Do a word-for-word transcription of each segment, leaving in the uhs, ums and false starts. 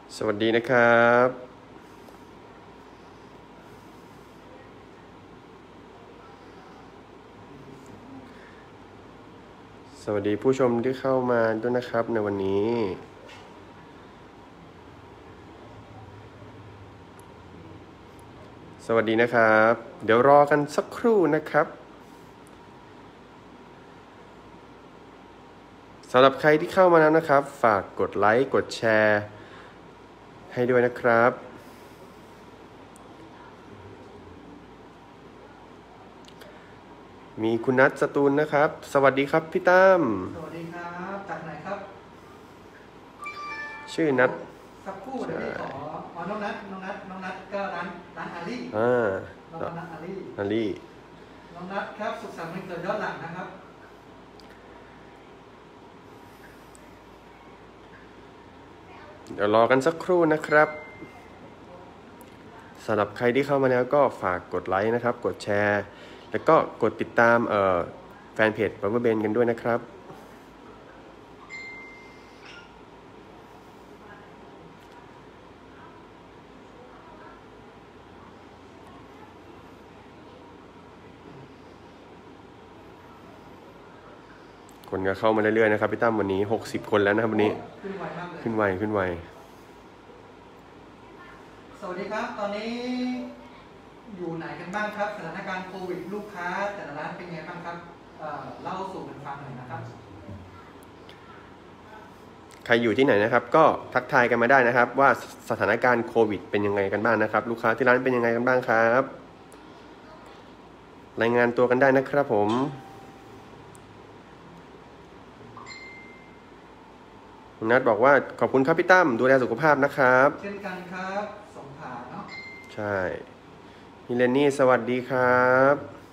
สวัสดีนะครับสวัสดีผู้ชมที่เข้ามาด้วยนะครับในวันนี้สวัสดีนะครับเดี๋ยวรอกันสักครู่นะครับสำหรับใครที่เข้ามาแล้วนะครับฝากกดไลค์กดแชร์ให้ด้วยนะครับมีคุณนัทสตูลนะครับสวัสดีครับพี่ตั้มสวัสดีครับจากไหนครับชื่อนัทสักครู่เดี๋ยวพี่ขออ๋อน้องนัทน้องนัทน้องนัทก็ร้านร้านอาลีอ่าน้องนัทอาลีอาลีน้องนัทครับสุขสันต์วันเกิดย้อนหลังนะครับเดี๋ยวรอกันสักครู่นะครับสำหรับใครที่เข้ามาแล้วก็ฝากกดไลค์นะครับกดแชร์แล้วก็กดติดตามเอ่อแฟนเพจ Power Ben กันด้วยนะครับคนก็เข้ามาเรื่อยๆนะครับพี่ตั้มวันนี้หกสิบคนแล้วนะครับวันนี้ขึ้นไวมากเลยขึ้นไวขึ้นไวสวัสดีครับตอนนี้อยู่ไหนกันบ้างครับสถานการณ์โควิดลูกค้าแต่ละร้านเป็นไงบ้างครับเอ่อเล่าสู่กันฟังหน่อยนะครับใครอยู่ที่ไหนนะครับก็ทักทายกันมาได้นะครับว่าสถานการณ์โควิดเป็นยังไงกันบ้างนะครับลูกค้าที่ร้านเป็นยังไงกันบ้างครับรายงานตัวกันได้นะครับผมคุณนัทบอกว่าขอบคุณครับพี่ตั้มดูแลสุขภาพนะครับเช่นกันครับสงขลาเนาะใช่มิเลนี่สวัสดีครับ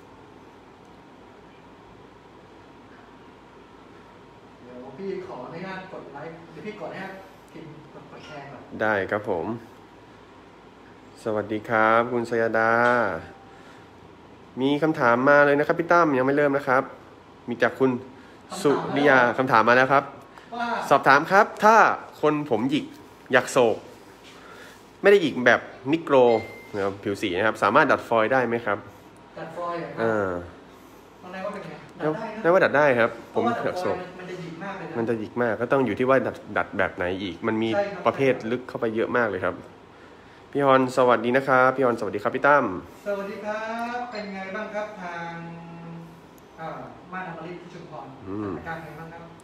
เดี๋ยวพี่ขออนุญาตกดไลค์เดี๋ยวพี่กดให้พิมพ์กดแชร์ก่อนได้ครับผมสวัสดีครับคุณสยดามีคำถามมาเลยนะครับพี่ตั้มยังไม่เริ่มนะครับมีจากคุณสุริยาคำถามมาแล้วครับสอบถามครับถ้าคนผมหยิกอยากโศกไม่ได้หยิกแบบนิโกรนะครับผิวสีนะครับสามารถดัดฟอยล์ได้ไหมครับดัดฟอยล์อ่าตอนแรกว่าเป็นไงดัดได้นะว่าดัดได้ครับผมดัดโศกมันจะหยิกมากเลยนะมันจะหยิกมากก็ต้องอยู่ที่ว่าดัดดัดแบบไหนอีกมันมีประเภทลึกเข้าไปเยอะมากเลยครับพี่ฮอนสวัสดีนะครับพี่ฮอนสวัสดีครับพี่ตั้มสวัสดีครับเป็นไงบ้างครับทางม่านอมฤตที่ชุมพรสถานการณ์เป็นไงบ้างครับ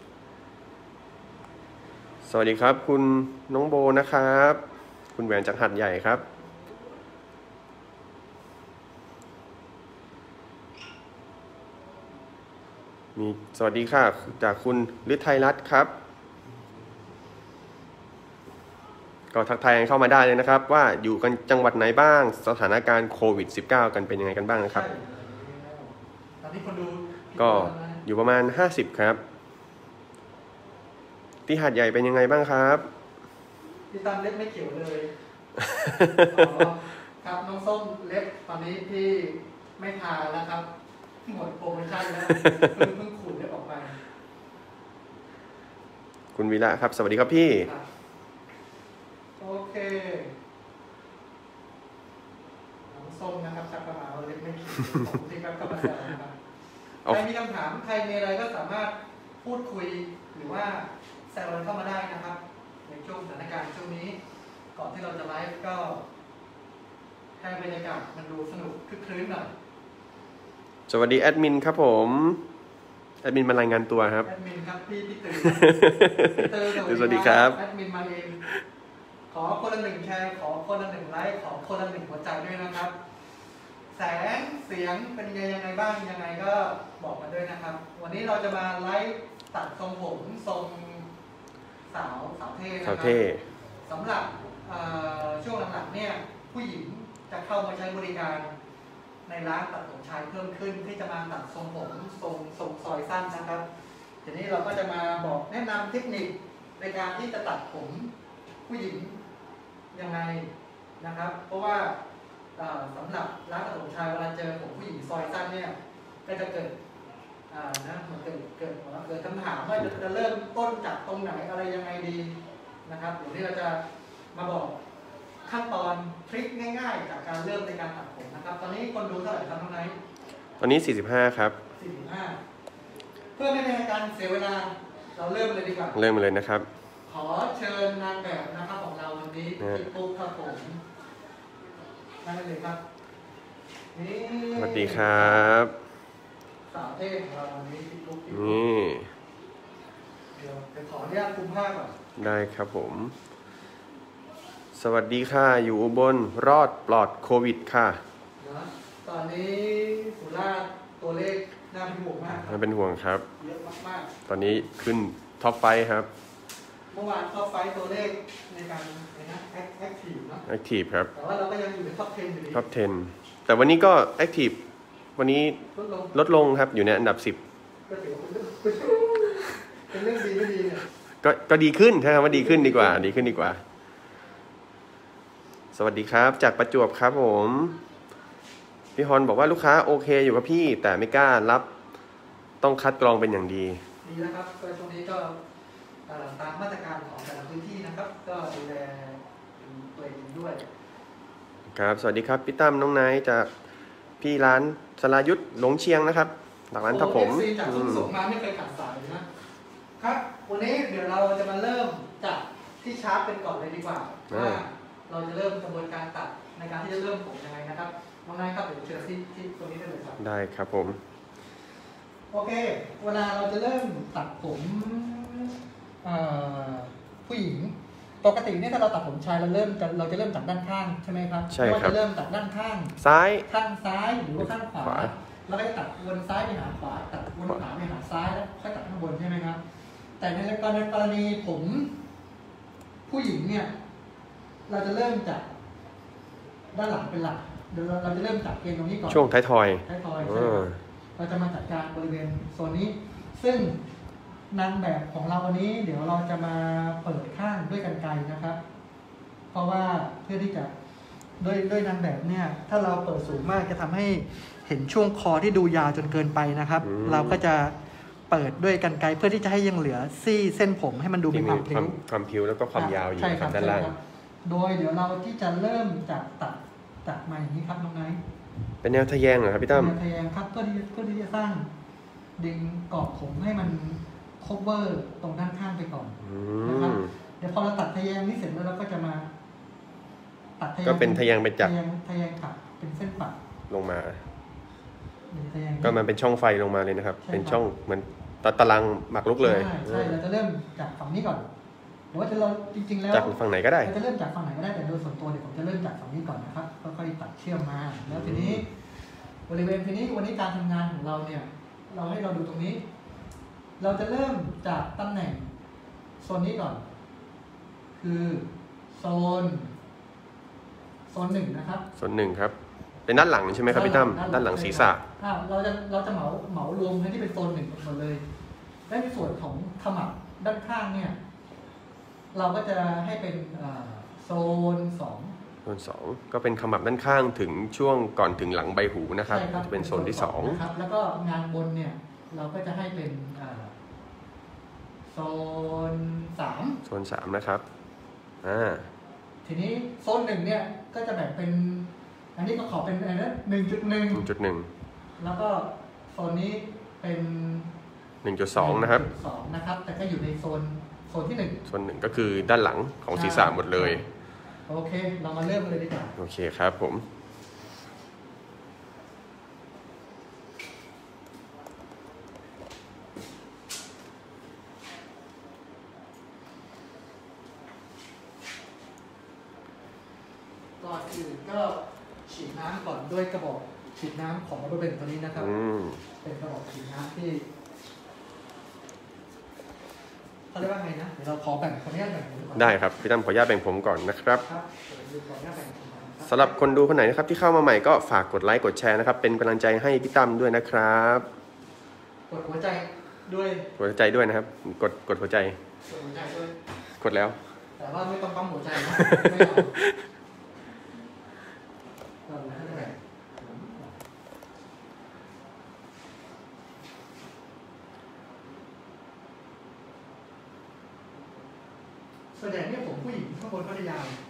สวัสดีครับคุณน้องโบนะครับคุณแหวนจากหัดใหญ่ครับมีสวัสดีค่ะจากคุณฤทัยรัตน์ครับก็ทักทายเข้ามาได้เลยนะครับว่าอยู่กันจังหวัดไหนบ้างสถานการณ์โควิด สิบเก้า กันเป็นยังไงกันบ้างนะครับตอนนี้คนดูก็อยู่ประมาณห้าสิบครับที่หาดใหญ่เป็นยังไงบ้างครับพี่ตั้มเล็บไม่เขียวเลยครับน้องส้มเล็บตอนนี้พี่ไม่ทาแล้วครับหมดโปรโมชั่นแล้วเพิ่งเพิ่งขูดเล็บออกไปคุณวีระครับสวัสดีครับพี่โอเคน้องส้มนะครับชักประมาณเล็บไม่เขียวผมที่ครับก็มาแซวนะครับใครมีคำถามใครมีอะไรก็สามารถพูดคุยหรือว่าแซวเข้ามาได้นะครับในช่วงสถานการณ์ช่วงนี้ก่อนที่เราจะไลฟ์ก็ให้บรรยากาศมันดูสนุกคึกคืนหน่อยสวัสดีแอดมินครับผมแอดมินมารายงานตัวครับแอดมินครับพี่พี่ตื่นพี่ตื่นสวัสดีครับแอดมินมาเองขอคนละหนึ่งแชร์ขอคนละหนึ่งไลค์ขอคนละหนึ่งหัวใจด้วยนะครับแสงเสียงเป็นยังไงบ้างยังไงก็บอกมาด้วยนะครับวันนี้เราจะมาไลฟ์ตัดทรงผมทรงสาวสาวเท่นะครับสำหรับช่วงหลังๆเนี่ยผู้หญิงจะเข้ามาใช้บริการในร้านตัดผมชายเพิ่มขึ้นที่จะมาตัดทรงผมทรงทรงซอยสั้นนะครับทีนี้เราก็จะมาบอกแนะนำเทคนิคในการที่จะตัดผมผู้หญิงยังไงนะครับเพราะว่าสำหรับร้านตัดผมชายเวลาเจอผมผู้หญิงซอยสั้นเนี่ยก็จะเกิดนะเหมือนเกิดเกิดเกิดคำถามว่าจะเริ่มต้นจากตรงไหนอะไรยังไงดีนะครับเดี๋ยวนี้เราจะมาบอกขั้นตอนทริคง่ายๆจากการเริ่มในการตัดผมนะครับตอนนี้คนดูเท่าไหร่ครับน้องไนท์ตอนนี้สี่สิบห้าครับสี่สิบห้าเพื่อไม่ให้การเสียเวลาเราเริ่มเลยดีกว่าเริ่มเลยนะครับขอเชิญนางแบบนะครับของเราวันนี้พี่ปุ๊กครับผมนั่งเลยครับนี่สวัสดีครับสาวเท่ของเราวันนี้พี่ปุ๊กนี่เดี๋ยวจะขออนุญาตคุมผ้าก่อนได้ครับผมสวัสดีค่ะอยู่อุบลรอดปลอดโควิดค่ะนะตอนนี้สุราษฎร์ตัวเลขน่าเป็นห่วงมากน่าเป็นห่วงครับเยอะมากๆตอนนี้ขึ้นท็อปไฟครับเมื่อวานท็อปไฟตัวเลขในการนะแอคทีฟเนาะแอคทีฟครับแต่ว่าเราก็ยังอยู่ในท็อปสิบอยู่ดีท็อปสิบแต่วันนี้ก็แอคทีฟวันนี้ลดลงลดลงครับอยู่ในอันดับสิบก็ถือว่าเป็นเรื่องดีไม่ดีเนี่ยก็ก็ดีขึ้นใช่ครับว่าดีขึ้นดีกว่าดีขึ้นดีกว่าสวัสดีครับจากประจวบครับผมพี่ฮอนบอกว่าลูกค้าโอเคอยู่กับพี่แต่ไม่กล้ารับต้องคัดกรองเป็นอย่างดีดีนะครับก็ช่วงนี้ก็ตามมาตรการของแต่ละพื้นที่นะครับก็ดูแลตัวเองด้วยครับสวัสดีครับพี่ตั้มน้องนายจากพี่ร้านสลายุทธหลงเชียงนะครับหลักร้านทับผมจากทุ่งสงมาไม่เคยขาดสายนะครับวันนี้เดี๋ยวเราจะมาเริ่มจากที่ชาร์ปเป็นก่อนเลยดีกว่าว่าเราจะเริ่มกระบวนการตัดในการที่จะเริ่มผมยังไงนะครับน้องนายครับเดี๋ยวเชิญที่ที่ตรงนี้ได้เลยครับได้ครับผมโอเคเวลาเราจะเริ่มตัดผมผู้หญิงปกติเนี่ยถ้าเราตัดผมชายเราเริ่มเราจะเริ่มจากด้านข้างใช่ไหมครับใช่ครับจะเริ่มจากด้านข้างซ้ายข้างซ้ายหรือว่าข้างขวาแล้วก็จะตัดวนซ้ายไปหาขวาตัดวนขวาไปหาซ้ายแล้วค่อยตัดข้างบนใช่ไหมครับแต่ในกรณีผมผู้หญิงเนี่ยเราจะเริ่มจากด้านหลังเป็นหลักเดี๋ยวเราจะเริ่มจากเกณฑ์ตรงนี้ก่อนช่วงท้ายทอยท้ายทอยใช่ครับเราจะมาจัดการบริเวณโซนนี้ซึ่งนางแบบของเราวันนี้เดี๋ยวเราจะมาเปิดข้างด้วยกรรไกรนะครับเพราะว่าเพื่อที่จะด้วยด้วยนางแบบเนี่ยถ้าเราเปิดสูงมากจะทำให้เห็นช่วงคอที่ดูยาวจนเกินไปนะครับเราก็จะเปิดด้วยกรรไกรเพื่อที่จะให้ยังเหลือซี่เส้นผมให้มันดูมีความพลิ้วความพลิ้วแล้วก็ความยาวอยู่ด้านล่างโดยเดี๋ยวเราที่จะเริ่มจากตัดตัดมาอย่างนี้ครับน้องไนท์เป็นแนวทะแยงเหรอครับพี่ตั้มแนวทะแยงครับเพื่อที่เพื่อที่จะสร้างดึงกรอบผมให้มันโคเวอร์ตรงด้านข้างไปก่อนนะครับเดี๋ยวพอเราตัดทะแยงนี้เสร็จแล้วเราก็จะมาตัดทะแยงก็เป็นทะแยงไปจับทะแยงทะแยงปัดเป็นเส้นปัดลงมาก็มันเป็นช่องไฟลงมาเลยนะครับเป็นช่องเหมือนตารางหมากรุกเลยใช่เราจะเริ่มจากฝั่งนี้ก่อนหรือว่าจะเราจริงๆแล้วจากฝั่งไหนก็ได้เราจะเริ่มจากฝั่งไหนก็ได้แต่โดยส่วนตัวเดี๋ยวผมจะเริ่มจากฝั่งนี้ก่อนนะครับค่อยๆตัดเชื่อมมาแล้วทีนี้บริเวณทีนี้วันนี้การทำงานของเราเนี่ยเราให้เราดูตรงนี้เราจะเริ่มจากตำแหน่งโซนนี้ก่อนคือโซนโซนหนึ่งนะครับโซนหนึ่งครับเป็นด้านหลังใช่ไหมครับพี่ตั้มด้านหลังศีรษะเราจะเราจะเหมาเหมารวมให้ที่เป็นโซนหนึ่งหมดเลยและในส่วนของขมับด้านข้างเนี่ยเราก็จะให้เป็นโซนสองโซนสองก็เป็นขมับด้านข้างถึงช่วงก่อนถึงหลังใบหูนะครับจะเป็นโซนที่สองครับแล้วก็งานบนเนี่ยเราก็จะให้เป็นโซนสามโซนสามนะครับอ่าทีนี้โซนหนึ่งเนี่ยก็จะแบ่งเป็นอันนี้ก็ขอเป็นอะไรนะหนึ่งจุดหนึ่งจุดหนึ่งแล้วก็โซนนี้เป็นหนึ่งจุดสองนะครับสองนะครับแต่ก็อยู่ในโซนโซนที่หนึ่งโซนหนึ่งก็คือด้านหลังของศีรษะหมดเลยโอเคเรามาเริ่มเลยดีกว่าโอเคครับผมก่อนอื่นก็ฉีดน้ำก่อนด้วยกระบอกฉีดน้ำของบริเวณตัวนี้นะครับเป็นกระบอกฉีดน้ำที่เขาเรียกว่าไงนะเดี๋ยวเราขอแบ่งขออนุญาตแบ่งผมก่อนได้ครับพี่ตั้มขออนุญาตแบ่งผมก่อนนะครับสำหรับคนดูคนไหนนะครับที่เข้ามาใหม่ก็ฝากกดไลค์กดแชร์นะครับเป็นกำลังใจให้พี่ตั้มด้วยนะครับกดหัวใจด้วยหัวใจด้วยนะครับกดกดหัวใจกดหัวใจด้วยกดแล้วแต่ว่าไม่ต้องปั๊มหัวใจนะไม่เอาแสดงเนี่ยผมผู้หญิงข้างบนก็จะยาว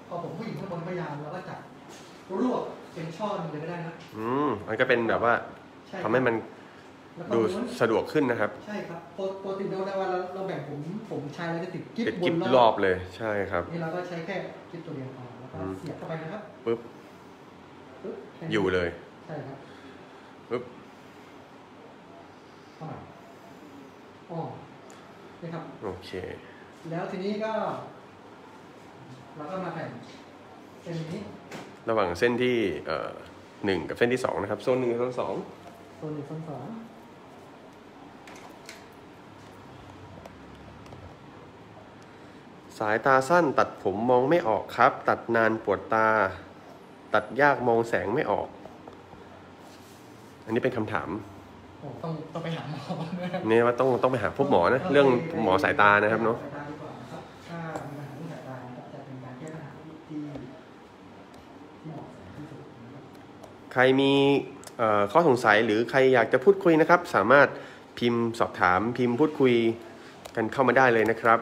พอผมผู้หญิงข้างบนพยายามเราก็จับรวบเป็นช่อหนึงเลยก็ได้นะอืมมันก็เป็นแบบว่าใช่ทำให้มันแล้วก็ดูม้วนสะดวกขึ้นนะครับใช่ครับปกปกติเราเราเราแบ่งผมผมชายเราจะติดกิ๊บเป็นบกิ๊บนรอบเลยใช่ครับนี่เราก็ใช้แค่กิ๊บตัวเดียวพอแล้วก็เสียบเข้าไปนะครับปึ๊บปึ๊บแค่นี้อยู่เลยใช่ครับปึ๊บเข้ามาอ๋อนี่ครับโอเคแล้วทีนี้ก็เราก็มาแบ่งเส้นนี้ระหว่างเส้นที่เอ่อหนึ่งกับเส้นที่สองนะครับโซนหนึ่งกับโซนสองโซนหนึ่งโซนสองสายตาสั้นตัดผมมองไม่ออกครับ ตัดนานปวดตา ตัดยากมองแสงไม่ออก อันนี้เป็นคำถามโอ้ต้องต้องไปหาหมอนะครับเนี่ยว่าต้องต้องไปหาพบหมอนะเรื่องหมอสายตานะครับเนาะสายตาดีกว่านะครับถ้ามีปัญหาเรื่องสายตานะครับจะเป็นการแก้ปัญหาที่ที่เหมาะสมที่สุดนะครับใครมีเอ่อข้อสงสัยหรือใครอยากจะพูดคุยนะครับ สามารถพิมพ์สอบถามพิมพ์พูดคุยกันเข้ามาได้เลยนะครับ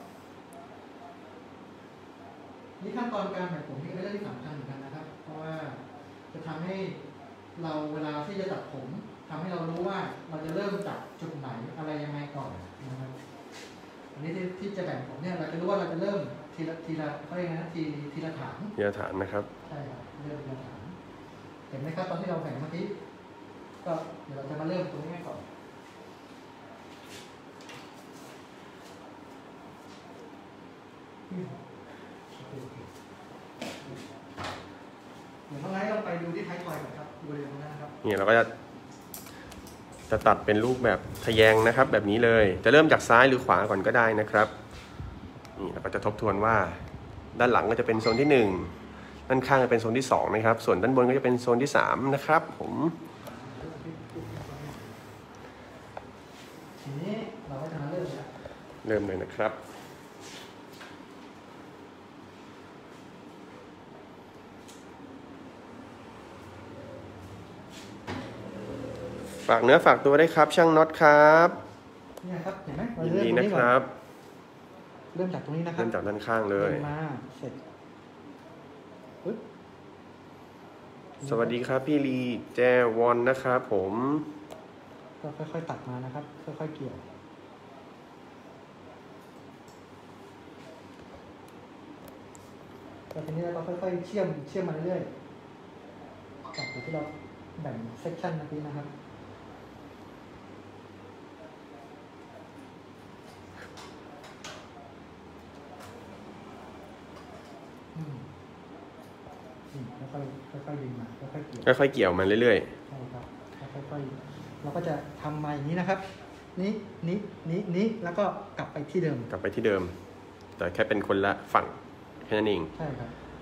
นี่ขั้นตอนการแบ่งผมนี่เป็นเรื่องที่สำคัญเหมือนกันนะครับ เพราะว่าจะทำให้เราเวลาที่จะตัดผมทำให้เรารู้ว่าเราจะเริ่มจากจุดไหนอะไรยังไงก่อนนะครับอันนี้ที่ที่จะแบ่งผมเนี่ยเราจะรู้ว่าเราจะเริ่มทีละทีละเขาเรียกไงนะทีทีละฐานเยาฐานนะครับใช่ครับเริ่มทีละฐานเห็นไหมครับตอนที่เราแบ่งเมื่อกี้ก็เดี๋ยวเราจะมาเริ่มตรงนี้ก่อนอืมโอเคเดี๋ยวน้องไนท์เราไปดูที่ท้ายทอยก่อนครับบริเวณตรงนั้นนะครับนี่เราก็จะจะตัดเป็นรูปแบบทะแยงนะครับ แบบนี้เลย จะเริ่มจากซ้ายหรือขวาก่อนก็ได้นะครับ นี่เราก็จะทบทวนว่า ด้านหลังก็จะเป็นโซนที่หนึ่งด้านข้างจะเป็นโซนที่สองนะครับ ส่วนด้านบนก็จะเป็นโซนที่สามนะครับ ผมทีนี้เราก็จะมาเริ่มแล้วเริ่มเลยนะครับ ฝากเนื้อฝากตัวได้ครับ ช่างน็อตครับเนี่ยครับเห็นไหมเรายินเริ่มดีตรงนะนี้คก่อนรับเริ่มจากตรงนี้นะครับเริ่มจากด้านข้างเลยดินมาเสร็จปึ๊บสวัสดีครับพี่ลีแจวอนนะครับผมก็ค่อยๆตัดมานะครับ ค่อยๆเกี่ยวแล้วทีนี้เราก็ค่อยๆเชื่อมเชื่อมมาเรื่อยๆจากที่เราแบ่งเซกชันเมื่อกี้นะครับอืมอืมแล้วค่อยค่อยๆดึงมาค่อยๆเกี่ยวค่อยๆเกี่ยวมาเรื่อยใช่ครับแล้วค่อยๆเราก็จะทำมาอย่างนี้นะครับ นี้นี้นี้นี้แล้วก็กลับไปที่เดิมๆ กลับไปที่เดิม แต่แค่เป็นคนละฝั่งแค่นั้นเองใช่ครับ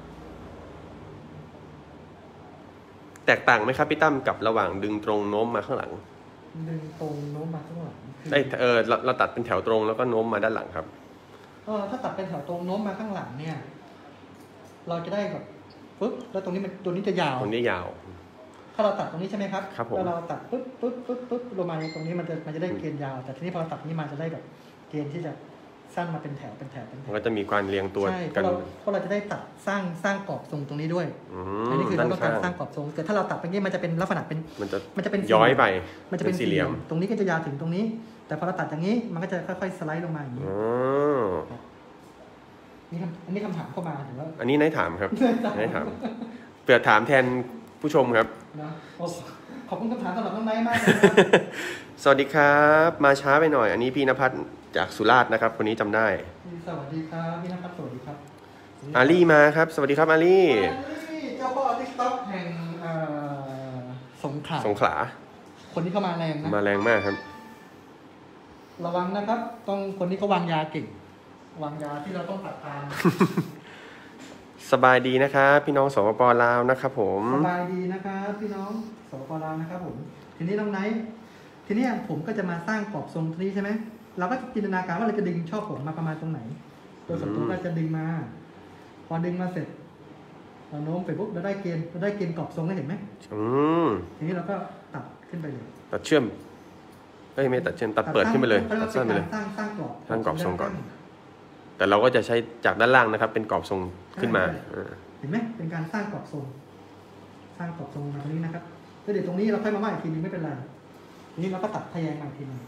แตกต่างไหมครับพี่ตั้มกับระหว่างดึงตรงโน้มมาข้างหลังดึงตรงโน้มมาข้างหลังคือได้เออเราเราตัดเป็นแถวตรงแล้วก็โน้มมาด้านหลังครับเออถ้าตัดเป็นแถวตรงโน้มมาข้างหลังเนี่ย เราจะได้แบบปึ๊บแล้วตรงนี้มันตัวนี้จะยาวตรงนี้ยาวถ้าเราตัดตรงนี้ใช่ไหมครับครับผมแล้วเราตัดปึ๊บปึ๊บปึ๊บปึ๊บลงมาในตรงนี้มันจะมันจะได้เกณฑ์ยาว แต่ทีนี้พอเราตัดนี้มาจะได้แบบเกณฑ์ที่จะสั้นมาเป็นแถวเป็นแถวเป็นแถมันวก็จะมีการเรียงตัวใช่เพกันราะเราเพราะเราจะได้ตัดสร้างสร้างกรอบทรงตรงนี้ด้วยอือันมนี้คือด้าเรานต้องกาข้าร งสร้างกรอบทรงแต่ถ้าเราตัดไปนี้มันจะเป็นลักษณะเป็นมันจะมันจะเป็นย้อยไปมันจะเป็นสี่เหลี่ยมตรงนี้ก็จะยาวถึงตรงนี้ แต่พอเราตัดอย่างนี้มันก็จะค่อยๆสไลด์ลงมาอย่างนี้อ๋อนี่คำอันนี้คำถามเข้ามาถือว่าอันนี้นายถามครับนายถามเผื่อถามแทนผู้ชมครับนะโอ้ขอบคุณคำถามสำหรับน้องไนท์มากเลยนะครับสวัสดีครับ มาช้าไปหน่อย อันนี้พี่นภัสจากสุราษฎร์นะครับ คนนี้จำได้สวัสดีครับพี่นภัสสวัสดีครับอาลี่มาครับ สวัสดีครับอาลี่เจ้าพ่อติ๊กต็อกแห่งเอ่อสงขลาสงขลาคนที่เข้ามาแรงนะมาแรงมากครับระวังนะครับ ต้องคนที่เขาวางยาเก่งวางยาที่เราต้องตัดตามสบายดีนะครับ พี่น้องสปปลาวนะครับผมสบายดีนะครับพี่น้องสปปลาวนะครับผมทีนี้น้องไนท์ทีนี้ผมก็จะมาสร้างกรอบทรงตรงนี้ใช่ไหมเราก็จินตนาการว่าเราจะดึงช่อผมมาประมาณตรงไหนโดยส่วนตัวก็จะดึงมา พอดึงมาเสร็จเราโน้มไปปุ๊บเราได้เกณฑ์เราได้เกณฑ์กรอบทรงได้เห็นไหมอืมทีนี้เราก็ตัดขึ้นไปเลยตัดเชื่อมเอ้ยไม่ตัดเชื่อมตัดเปิดขึ้นไปเลยตัตัดดสั้สั้นนไปเลยสร้างสร้างกรอบสร้างกรอบทรงก่อนแต่เราก็จะใช้จากด้านล่างนะครับ เป็นกรอบทรงขึ้นมาเห็นไหมเป็นการสร้างกรอบทรงสร้างกรอบทรงมาตรงนี้นะครับแล้วเดี๋ยวตรงนี้เราค่อยมาว่าอีกทีนึงไม่เป็นไรทีนี้เราก็ตัดทะแยงมาอีกทีนึง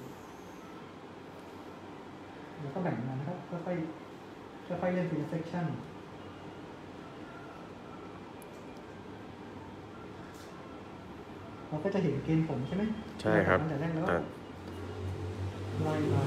แล้วก็แบ่งมานะครับค่อยๆค่อยๆเล่นเป็นเซกชันเราก็จะเห็นเกณฑ์ผมใช่ไหมใช่ครับตั้งแต่แรกแล้วไล่มา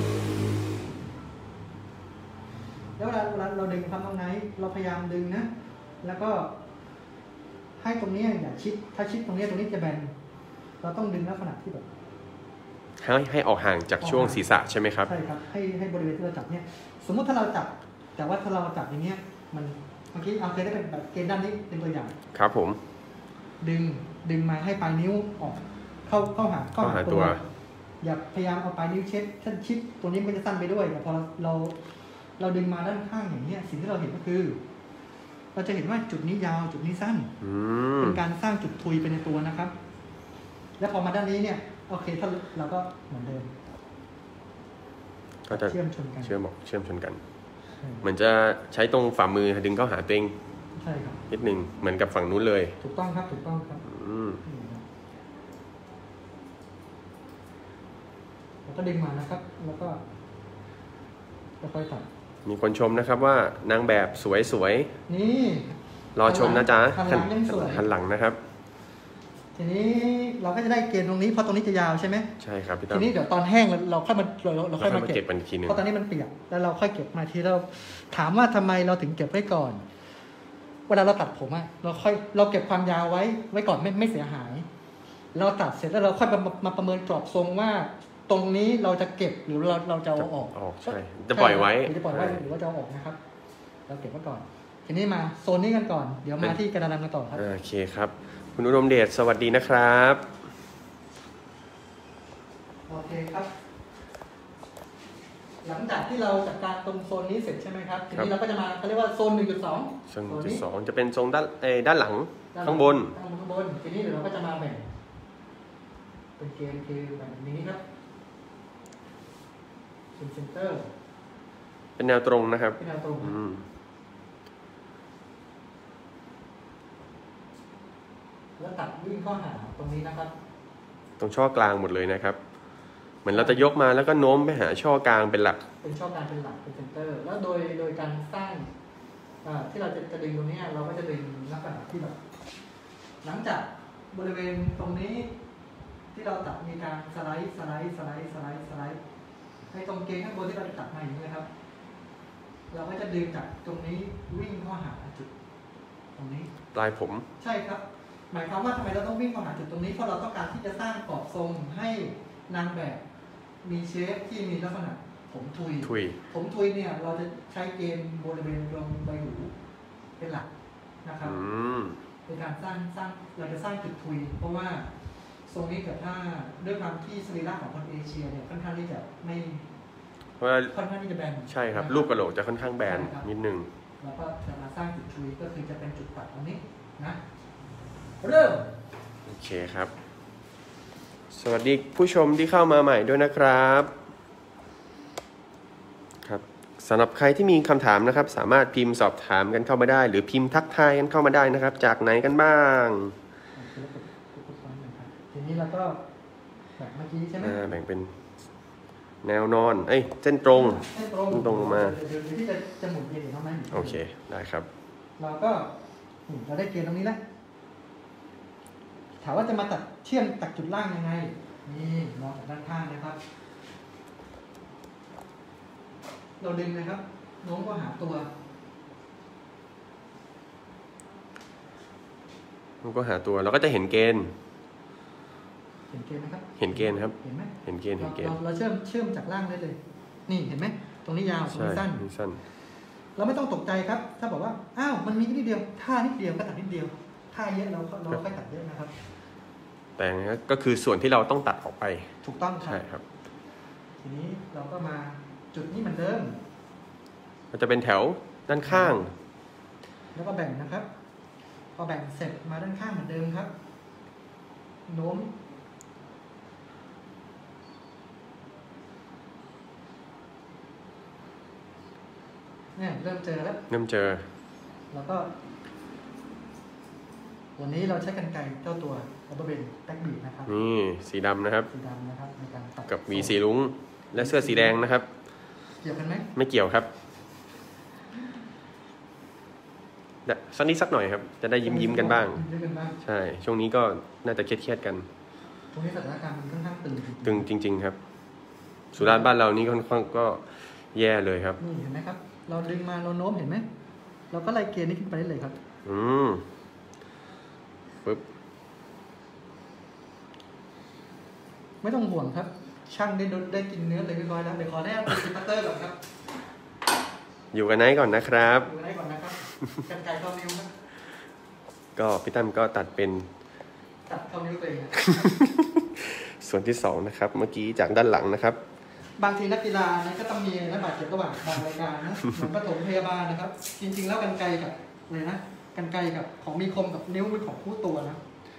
แล้วเวลาเวลาเราดึงทำตรงไหนเราพยายามดึงนะแล้วก็ให้ตรงนี้อย่าชิดถ้าชิดตรงนี้ตรงนี้จะแบนเราต้องดึงลักษณะที่แบบให้ให้ออกห่างจากช่วงศีรษะใช่ไหมครับใช่ครับให้ให้บริเวณที่เราจับเนี่ยสมมุติถ้าเราจับแต่ว่าถ้าเราจับอย่างเงี้ยมันเมื่อกี้เอาเคยได้เป็นแบบเกณฑ์ด้านนี้เป็นตัวอย่างครับผมดึงดึงมาให้ปลายนิ้วออกเข้าเข้าหาเข้าหาตัวอย่าพยายามเอาปลายนิ้วเช็ดชั้นชิดตัวนี้มันจะสั้นไปด้วยแต่พอเราเราดึงมาด้านข้างอย่างนี้สิ่งที่เราเห็นก็คือเราจะเห็นว่าจุดนี้ยาวจุดนี้สั้นเป็นการสร้างจุดทุยไปในตัวนะครับแล้วพอมาด้านนี้เนี่ยโอเคถ้าเราก็เหมือนเดิมก็จะเชื่อมชนกันเชื่อมบอกเชื่อมชนกันเหมือนจะใช้ตรงฝ่ามือดึงเข้าหาตัวเองใช่ครับนิดนึงเหมือนกับฝั่งนู้นเลยถูกต้องครับถูกต้องครับแล้วก็ดึงมานะครับแล้วก็ค่อยๆตัดมีคนชมนะครับว่านางแบบสวยสวยนี่รอชมนะจ๊ะหันหลังยังสวยหันหลังนะครับทีนี้เราก็จะได้เกณฑ์ตรงนี้เพราะตรงนี้จะยาวใช่ไหมใช่ครับพี่ตั้มทีนี้เดี๋ยวตอนแห้งเราค่อยมาเราเราค่อยมาเก็บมันทีนึงเพราะตอนนี้มันเปียกแล้วเราค่อยเก็บมาทีเราถามว่าทำไมเราถึงเก็บไว้ก่อนเวลาเราตัดผมอะเราค่อยเราเก็บความยาวไว้ไว้ก่อนไม่ไม่เสียหายเราตัดเสร็จแล้วเราค่อยมามาประเมินกรอบทรงว่าตรงนี้เราจะเก็บหรือเราเราจะเอาออกออกใช่จะปล่อยไว้จะปล่อยไว้หรือว่าจะเอาออกนะครับเราเก็บไว้ก่อนทีนี้มาโซนนี้กันก่อนเดี๋ยวมาที่กระดานดำกันต่อครับโอเคครับคุณอุดมเดชสวัสดีนะครับโอเคครับหลังจากที่เราจัดการตรงโซนนี้เสร็จใช่ไหมครับทีนี้เราก็จะมาเขาเรียกว่าโซน หนึ่งจุดสองโซน หนึ่งจุดสอง จะเป็นทรงด้านเอด้านหลังข้างบนข้างบนทีนี้เดี๋ยวเราก็จะมาแบ่งเป็นเกณฑ์คือแบ่งนี้ครับเป็นเซนเตอร์เป็นแนวตรงนะครับเป็นแนวตรงแล้วตัดวิ่งเข้าหาตรงนี้นะครับตรงช่อกลางหมดเลยนะครับเหมือนเราจะยกมาแล้วก็โน้มไปหาช่อกลางเป็นหลักเป็นช่อกลางเป็นหลักเป็นเซนเตอร์แล้วโดยโดยการสร้างที่เราจะจะดึงตรงนี้เราก็จะดึงลักษณะที่แบบหลังจากบริเวณตรงนี้ที่เราตัดมีการสไลด์สไลด์สไลด์สไลด์สไลด์ในตรงเกณฑ์ข้างบนที่เราจะตัดมาอย่างนี้นะครับเราก็จะดึงจากตรงนี้วิ่งเข้าหาจุดตรงนี้ปลายผมใช่ครับหมายความว่าทำไมเราต้องวิ่งเข้าหาจุดตรงนี้เพราะเราต้องการที่จะสร้างกรอบทรงให้นางแบบมีเชฟที่มีลักษณะผมทุยผมทุยเนี่ยเราจะใช้เกณฑ์บริเวณลงใบหูเป็นหลักนะครับเป็นการสร้างสร้างเราจะสร้างจุดทุยเพราะว่าทรงนี้เกิดถ้าด้วยความที่สรีระของคนเอเชียเนี่ยค่อนข้างที่จะไม่ค่อนข้างที่จะแบนใช่ครับรูปกระโหลกจะค่อนข้างแบนนิดนึงแล้วก็จะมาสร้างจุดทุยก็คือจะเป็นจุดตัดตรงนี้นะเริ่มโอเคครับสวัสดีผู้ชมที่เข้ามาใหม่ด้วยนะครับครับสำหรับใครที่มีคำถามนะครับสามารถพิมพ์สอบถามกันเข้ามาได้หรือพิมพ์ทักทายกันเข้ามาได้นะครับจากไหนกันบ้างทีนี้เราก็แบ่งเมื่อกี้ใช่ไหมแบ่งเป็นแนวนอนเอ้ยเส้นตรงเส้นตรงตรงลงมาเดี๋ยวที่จะจะหมุนเวียนอยู่เท่านั้นโอเคได้ครับเราก็เราได้เกณฑ์ตรงนี้แล้วถามว่าจะมาตัดเชื่อมตัดจุดล่างยังไงนี่มองจากด้านข้างนะครับเราดึงนะครับโน้มก็หาตัวมันก็หาตัวเราก็จะเห็นเกณฑ์เห็นเกณฑ์ไหมครับเห็นเกณฑ์ครับเห็นไหมเห็นเกณฑ์เห็นเกณฑ์เราเชื่อมเชื่อมจากล่างได้เลยนี่เห็นไหมตรงนี้ยาวตรงนี้สั้นสั้นเราไม่ต้องตกใจครับถ้าบอกว่าอ้าวมันมีนิดเดียวท่านิดเดียวก็ตัดนิดเดียวท่าเยอะเราเราค่อยตัดเยอะนะครับแต่ก็คือส่วนที่เราต้องตัดออกไปถูกต้องครับใช่ครับทีนี้เราก็มาจุดนี้เหมือนเดิมมันจะเป็นแถวด้านข้างแล้วก็แบ่งนะครับพอแบ่งเสร็จมาด้านข้างเหมือนเดิมครับโน้มเนี่ยเริ่มเจอแล้วเริ่มเจอแล้วก็ วันนี้เราใช้กรรไกรเจ้าตัวอัลเบนแบ็กบีดนะครับนี่สีดำนะครับสีดำนะครับในการตัดกับหวีสีลุ้งและเสื้อสีแดงนะครับเกี่ยวกันไหมไม่เกี่ยวครับสักนิดสักหน่อยครับ จะได้ยิ้มยิ้มกันบ้างยิ้มกันบ้างใช่ ช่วงนี้ก็น่าจะเครียดๆกันตรงนี้สถานการณ์มันค่อนข้างตึงตึงจริง ๆ ครับ สุราษฎร์บ้านเรานี่ค่อนข้างก็แย่เลยครับนี่เห็นไหมครับ เราดึงมาเราโน้มเห็นไหมเราก็ไล่เกณฑ์นี้ขึ้นไปได้เลยครับอืมปึ๊บไม่ต้องห่วงครับ ช่างได้ดได้กินเนื้อเลยเรียบร้อยแล้วเดี๋ยวขอแนบติดคัตเตอร์ก่อนครับอยู่กันไหนก่อนนะครับดูได้ก่อนนะครับกรรไกรเข้านิ้วครับก็พี่ตั้มก็ตัดเป็นตัดเข้านิ้วตัวเองนะส่วนที่สองนะครับ เมื่อกี้จากด้านหลังนะครับบางทีนักกีฬาเนี่ยก็ต้องมีนักบาดเจ็บระหว่างบางรายการนะเหมือนปฐมพยาบาลนะครับ จริง ๆ แล้วกรรไกรกับอะไรนะกรรไกรกับของมีคมกับนิ้วเป็นของคู่ตัวนะ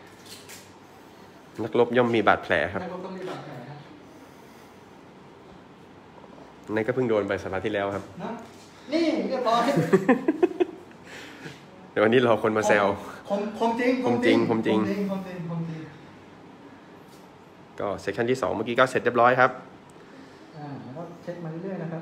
นักรบย่อมมีบาดแผลครับนักรบต้องมีบาดแผลครับนั่นก็เพิ่งโดนไปสัปดาห์ที่แล้วครับนะนี่เรียบร้อยเดี๋ยววันนี้รอคนมาแซวคมคมจริงคมจริงคมจริงคมจริงคมจริงคมจริงก็เซสชันที่สองเมื่อกี้ก็เสร็จเรียบร้อยครับอ่าแล้วก็เช็คมาเรื่อยๆนะครับ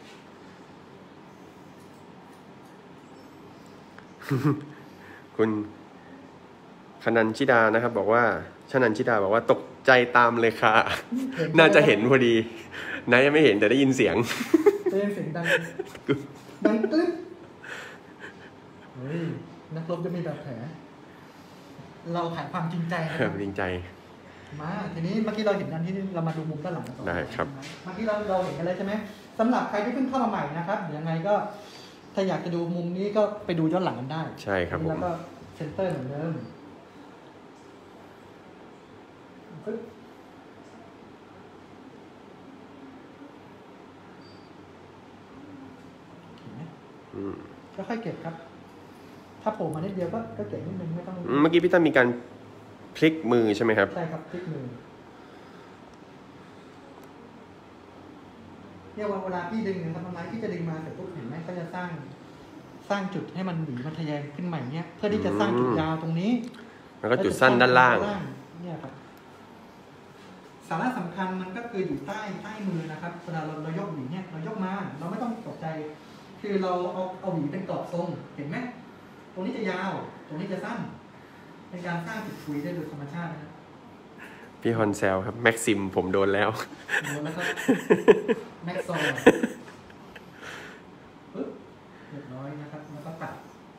คุณคนันชิดานะครับ บอกว่าชนันชิดาบอกว่าตกใจตามเลยค่ะ น่าจะเห็นพอดีนายยังไม่เห็นแต่ได้ยินเสียงเสียงเสียงดังดังตึ๊ดเฮ้ยนักรบจะมีบาดแผลเราขายความจริงใจนะคครัรับบ จริงใจมาทีนี้เมื่อกี้เราเห็นกันที่เรามาดูมุมด้านหลังกันต่อได้ครับเมื่อกี้เราเราเห็นกันแล้วใช่ไหมสำหรับใครที่เพิ่งเข้ามาใหม่นะครับเดี๋ยวยังไงก็ถ้าอยากจะดูมุมนี้ก็ไปดูย้อนหลังกันได้ใช่ครับผมแล้วก็เซนเตอร์เหมือนเดิมปึ๊บเห็นไหมอืมค่อยๆเก็บครับ ถ้าโผล่มานิดเดียวก็ก็เก็บนิดนึงไม่ต้องเมื่อกี้พี่ตั้มมีการพลิกมือใช่ไหมครับใช่ครับพลิกมือเนี่ยเวลาพี่ดึงนะครับทำไมพี่จะดึงมาเสร็จปุ๊บเห็นไหมก็จะสร้างสร้างจุดให้มันหวีมันทะแยงขึ้นใหม่เนี่ยเพื่อที่จะสร้างจุดยาวตรงนี้แล้วก็จุดสั้นด้านล่างเนี่ยครับสาระสำคัญมันก็คืออยู่ใต้ใต้มือนะครับเวลาเราเรายกหวีเนี่ยเรายกมาเราไม่ต้องตกใจ คือเราเอาเอาหวีเป็นกรอบทรงเห็นไหมตรงนี้จะยาว ตรงนี้จะสั้น เป็นการสร้างจุดคุยได้โดยธรรมชาตินะครับพี่ฮอนเซลครับแม็กซิมผมโดนแล้วโดนแล้วครับแม็กซอลปึ๊บเรียบร้อยนะครับ แล้วก็ตัด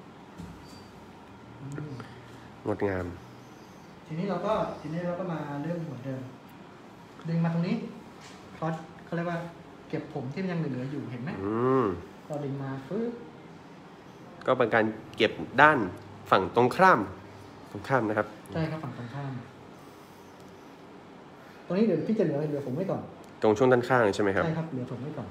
อืมงดงามทีนี้เราก็ทีนี้เราก็มาเรื่องเหมือนเดิม ดึงมาตรงนี้คอสเขาเรียกว่าเก็บผมที่มันยังเหลือๆอยู่เห็นไหมอืมเราดึงมาปึ๊บก็เป็นการเก็บด้านฝั่งตรงข้ามตรงข้ามนะครับใช่ครับฝั่งตรงข้าม ตรงนี้เดี๋ยวพี่จะเหลือเหลือผมไว้ก่อนตรงช่วงด้านข้างใช่ไหมครับใช่ครับเหลือผมไว้ก่อน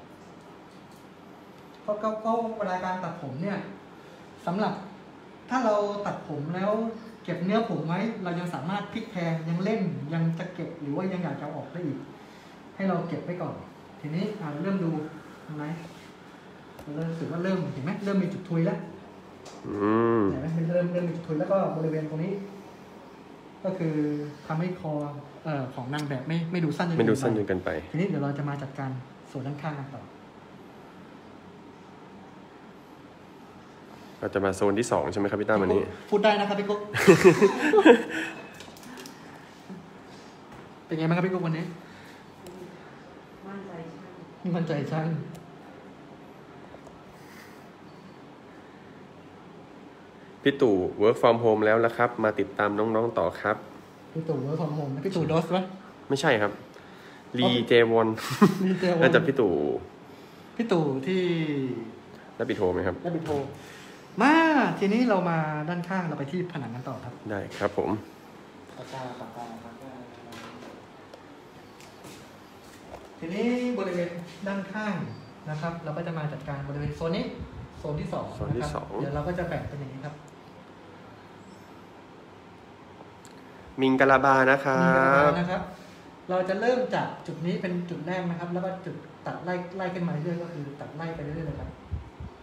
เพราะก็ก็เวลาการตัดผมเนี่ยสำหรับถ้าเราตัดผมแล้วเก็บเนื้อผมไว้ เรายังสามารถพลิกแพลงยังเล่นยังจะเก็บหรือว่ายังอยากจะเอาออกได้อีก ให้เราเก็บไว้ก่อน ทีนี้อ่าเริ่มดูตรงไหนเราเริ่มรู้สึกว่าเริ่มเห็นไหมเริ่มมีจุดทุยแล้วอืมเห็นไหมมันเริ่มเริ่มมีจุดทุยแล้วก็บริเวณตรงนี้ ก็คือทำให้คอเอ่อของนางแบบไม่ไม่ดูสั้นจนเกินไม่ดูสั้นจไปนเกินไปทีนี้เดี๋ยวเราจะมาจัดการส่วนด้านข้างกันต่อเราจะมาโซนที่สองใช่ไหมครับพี่ตั้มวันนี้พูดได้นะครับพี่กุ๊ก เป็นไงบ้างครับพี่กุ๊กวันนี้มั่นใจใช่ไหมมั่นใจช่างพี่ตู่ work from home แล้วละครับ มาติดตามน้องๆต่อครับพี่ตู่เวิร์คฟอร์มโฮมนะพี่ตู่โดสปะไม่ใช่ครับลีเจวอนมีเจลน่าจะพี่ตู่พี่ตู่ที่รับปิโทไหมครับได้บิโทรมาทีนี้เรามาด้านข้างเราไปที่ผนังกันต่อครับได้ครับผมปากกาปากกาปากกาทีนี้บริเวณด้านข้างนะครับ เราก็จะมาจัดการบริเวณโซนนี้โซนที่สองโซนที่นะครับสองเดี๋ยวเราก็จะแบ่งเป็นอย่างนี้ครับมิงกะลาบานะครัมีกระบดาษนะครับ เราจะเริ่มจากจุดนี้เป็นจุดแรกนะครับ แล้วก็จุดตัดไล่ไล่ขึ้นมาเรื่อยๆก็คือตัดไล่ไปเรื่อยๆเลยครับ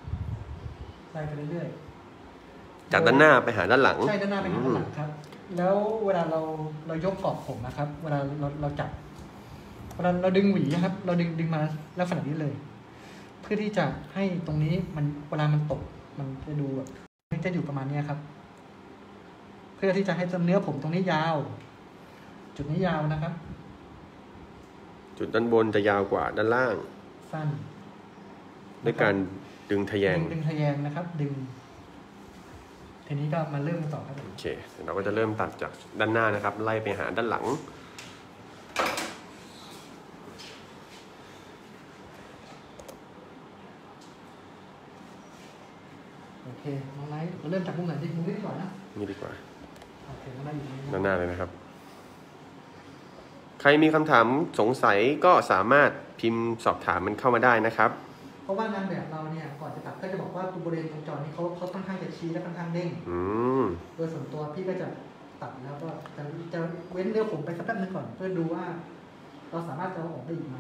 ไล่ไปเรื่อยจากด้านหน้าไปหาด้านหลังๆใช่ด้านหน้าไปหาด้านหลังครับ แล้วเวลาเราเรายกกรอบผมนะครับ เวลาเราเราจับเวลาเราดึงหวีนะครับ เราดึงดึงมาลักษณะนี้เลย เพื่อที่จะให้ตรงนี้มันเวลามันตกมันจะดูแบบมันจะอยู่ประมาณนี้ครับ เพื่อที่จะให้เนื้อผมตรงนี้ยาว จุดนี้ยาวนะครับจุดด้านบนจะยาวกว่าด้านล่างสั้นด้วยการดึงทะแยงดึงดึงทะแยงนะครับ ดึง ทีนี้ก็มาเริ่มกันต่อครับโอเคเราก็จะเริ่มตัดจากด้านหน้านะครับ ไล่ไปหาด้านหลังโอเคน้องไนท์เราเริ่มจากมุมไหนดีมุมนี้ดีกว่านะนี่ดีกว่าโอเคน้องไนท์อยู่ตรงนี้ด้านนะหน้าเลยนะครับ ใครมีคำถามสงสัยก็สามารถพิมพ์สอบถามมันเข้ามาได้นะครับเพราะว่านางแบบเราเนี่ยก่อนจะตัดก็จะบอกว่าตัวบริเวณวงจรนี้เขาเขาค่อนข้างจะชี้และค่อนข้างเด้งอืมโดยส่วนตัวพี่ก็จะตัดแล้วก็จะจะเว้นเนื้อผมไปสักแป๊บนึงก่อน เพื่อดูว่า เราสามารถจะเอาออกได้อีกไหม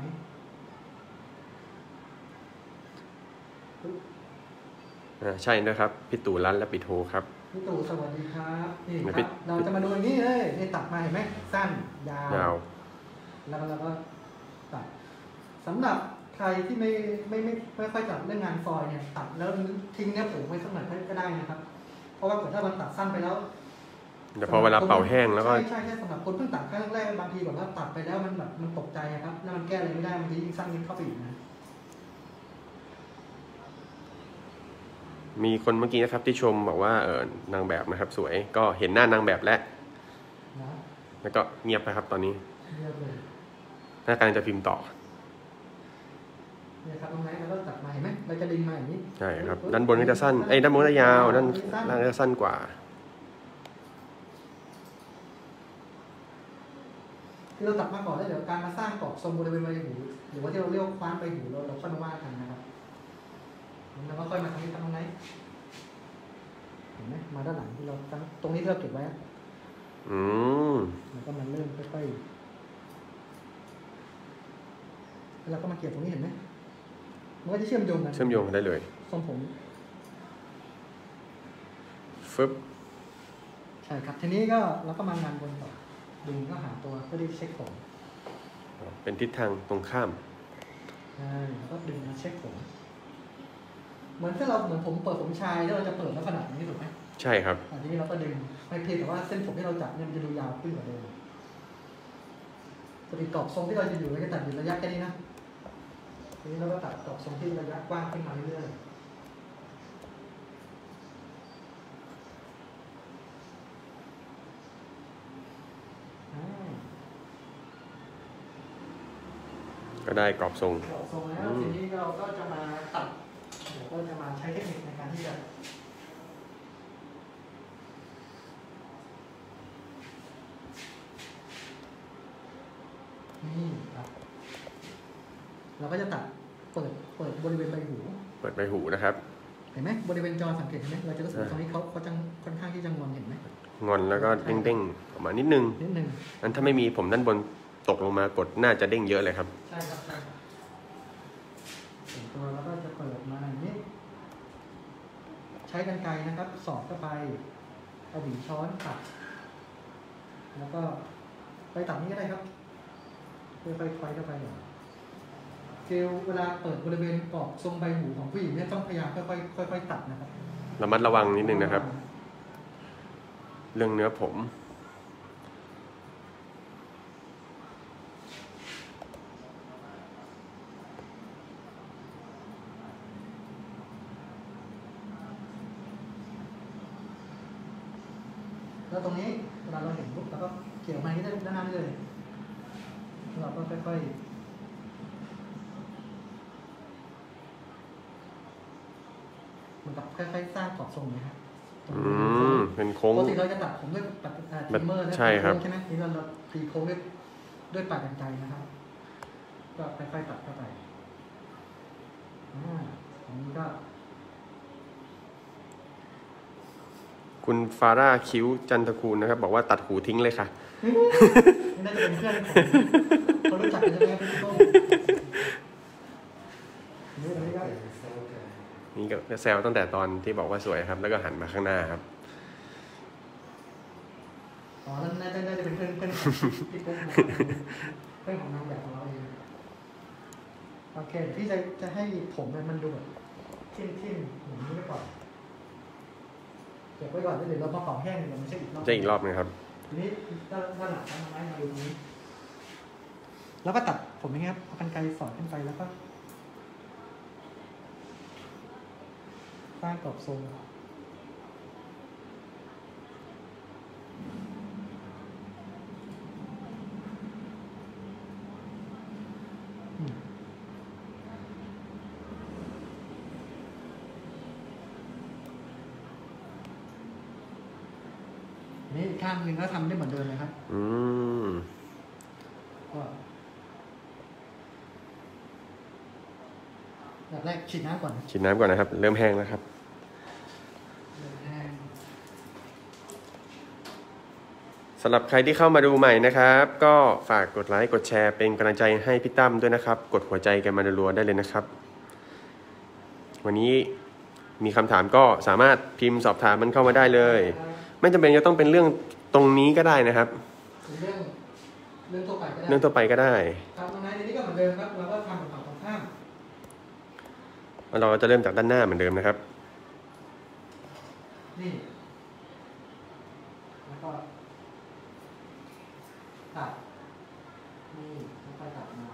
อ่าใช่นะครับพี่ตู่รัตน์และปิโทครับพี่ตู่สวัสดีครับนี่คไม่รัผิบดเราจะมาดูอย่างนี้เลยนี่ตัดมาเห็นไหมสั้นยาวยาวแล้วก็เราก็ตัดสำหรับใครที่ไม่ไม่ไม่ไม่ค่อยจับเรื่องงานฟอยล์เนี่ยตัดแล้วทิ้งเนื้อผมไว้สักหน่อยก็ได้นะครับ เพราะว่าถ้ามันตัดสั้นไปแล้วเดี๋ยวพอเวลาเป่าแห้งแล้วก็ใช่ใช่ใช่สำหรับคนเพิ่งตัดครั้งแรกบางทีแบบว่าตัดไปแล้วมันแบบมันตกใจอะครับแล้วมันแก้อะไรไม่ได้บางทียิ่งสั้นยิ่งเข้าไปอีกนะมีคนเมื่อกี้นะครับที่ชมบอกว่าเออนางแบบนะครับ สวยก็เห็นหน้านางแบบแล้วนะแล้วก็เงียบนะครับตอนนี้เรียบเลยน่ากำลังจะพิมพ์ต่อเนี่ยครับตรงไหนเราก็ตัดมาเห็นไหมเราจะดึงมาอย่างนี้ใช่ครับด้านบนก็จะสั้นเอ้ยด้านบนก็จะยาวด้านล่างก็จะสั้นกว่าที่เราตัดมาก่อนแล้วเดี๋ยวการมาสร้างกรอบทรงบริเวณใบหูหรือว่าที่เราเรียกว่าคว้านใบหูเราเราค่อยมาว่ากันนะครับแล้วก็ค่อยมาทำที่ทำตรงไหนเห็นไหมมาด้านหลังที่เราตั้งตรงนี้ที่เราเก็บไว้อืมแล้วก็มันเริ่มค่อยๆแล้วก็มาเกี่ยวตรงนี้เห็นไหมมันก็จะเชื่อมโยงกันเชื่อมโยงกันได้เลยทรงผมฟึบใช่ครับทีนี้ก็เราก็มางานบนต่อดึงก็หาตัวเพื่อที่เช็คผมเป็นทิศทางตรงข้ามใช่แล้วก็ดึงมาเช็คผมเหมือนถ้าเราเหมือนผมเปิดผมชายแล้วเราจะเปิดลักษณะนี้ถูกไหมใช่ครับอันนี้เราก็ดึงไม่เพียงแต่ว่าเส้นผมที่เราจับเนี่ยมันจะดูยาวขึ้นกว่าเดิมปกติกรอบทรงที่เราจะอยู่เราจะตัดอยู่ระยะแค่นี้นะทีนี้เราก็ตัดกรอบทรงที่ระยะกว้างขึ้นมาเรื่อยๆอ่าก็ได้กรอบทรงกรอบทรงแล้วทีนี้เราก็จะมาตัดเดี๋ยวก็จะมาใช้เทคนิคในการที่จะนี่ครับเราก็จะตัดเปิดเปิดบริเวณใบหูเปิดใบหูนะครับเห็นไหมบริเวณจอสังเกตเห็นไหมเราจะรู้สึกว่าตรงนี้เขาเขาจะค่อนข้างที่จะงอนเห็นไหมงอนแล้วก็เด้งๆออกมานิดนึงนิดนึงนั้นถ้าไม่มีผมด้านบนตกลงมากดน่าจะเด้งเยอะเลยครับใช่ครับใช่ครับส่วนตัวเราก็จะเปิดมาอย่างนี้ ใช้กรรไกรนะครับ สอดเข้าไปเอาหวีช้อนตัดแล้วก็ไปตัดนี้ก็ได้ครับค่อยๆคอยเข้าไปเกลเวลาเปิดบริเวณกรอบทรงใบหูของผู้หญิงเนี่ยต้องพยายามค่อยๆค่อยๆตัดนะครับระมัดระวังนิดนึงนะครับ เรื่องเนื้อผมแล้วตรงนี้เวลาเราเห็นปุ๊บเราก็เกี่ยวมาที่ด้านหน้านี่เลยเราก็ค่อยๆเหมือนกับค่อยๆสร้างกรอบทรงนะครับอืมเป็นโค้งปกติเราจะตัดผมด้วยปัดอ่าทิมเมอร์นะใช่ครับใช่ไหมนี่เราเราตีโค้งด้วยด้วยปากกรรไกรนะครับ ก็ค่อยๆตัดเข้าไปอ่าอันนี้ก็คุณฟาร่าคิ้วจันทคูลนะครับ บอกว่าตัดหูทิ้งเลยค่ะน่าจะเป็นเพื่อนผมเขารู้จักกันใช่ไหมพี่โต้งนี่อันนี้ก็นี่ก็แซวตั้งแต่ตอนที่บอกว่าสวยครับ แล้วก็หันมาข้างหน้าครับอ๋อนั่นน่าจะน่าจะเป็นเพื่อนเพื่อนพี่ปุ๊กนะเพื่อนของนางแบบของเราเองโอเคเดี๋ยวพี่จะจะให้ผมเนี่ยมันดูแบบทิ่มทิ่มๆอย่างนี้ไว้ก่อนเก็บไว้ก่อนแล้วเดี๋ยวเรามาเป่าแห้งเดี๋ยวมันใช่อีกรอบจะอีกรอบนึงครับทีนี้ด้านด้านหลังทำไมมาดูตรงนี้ แล้วก็ตัดผมอย่างเงี้ยครับเอากรรไกรสอดขึ้นไปแล้วก็สร้างกรอบทรงอืมนี่อีกข้างหนึ่งก็ทำได้เหมือนเดิมนะครับอืมก็แบบแรกฉีดน้ำก่อนฉีดน้ำก่อนนะครับ เริ่มแห้งแล้วครับ สำหรับใครที่เข้ามาดูใหม่นะครับ ก็ฝากกดไลค์กดแชร์เป็นกำลังใจให้พี่ตั้มด้วยนะครับ กดหัวใจกันมารัวๆได้เลยนะครับ วันนี้มีคำถามก็สามารถพิมพ์สอบถามมันเข้ามาได้เลย ไม่จำเป็นจะต้องเป็นเรื่องตรงนี้ก็ได้นะครับเรื่องเรื่องทั่วไปก็ได้เรื่องทั่วไปก็ได้ครับตรงนั้นนี้ก็เหมือนเดิมครับเราก็ทำแบบฝั่งตรงข้ามเราจะเริ่มจากด้านหน้าเหมือนเดิมนะครับนี่แล้วก็ตัดนี่แล้วก็ตัดมา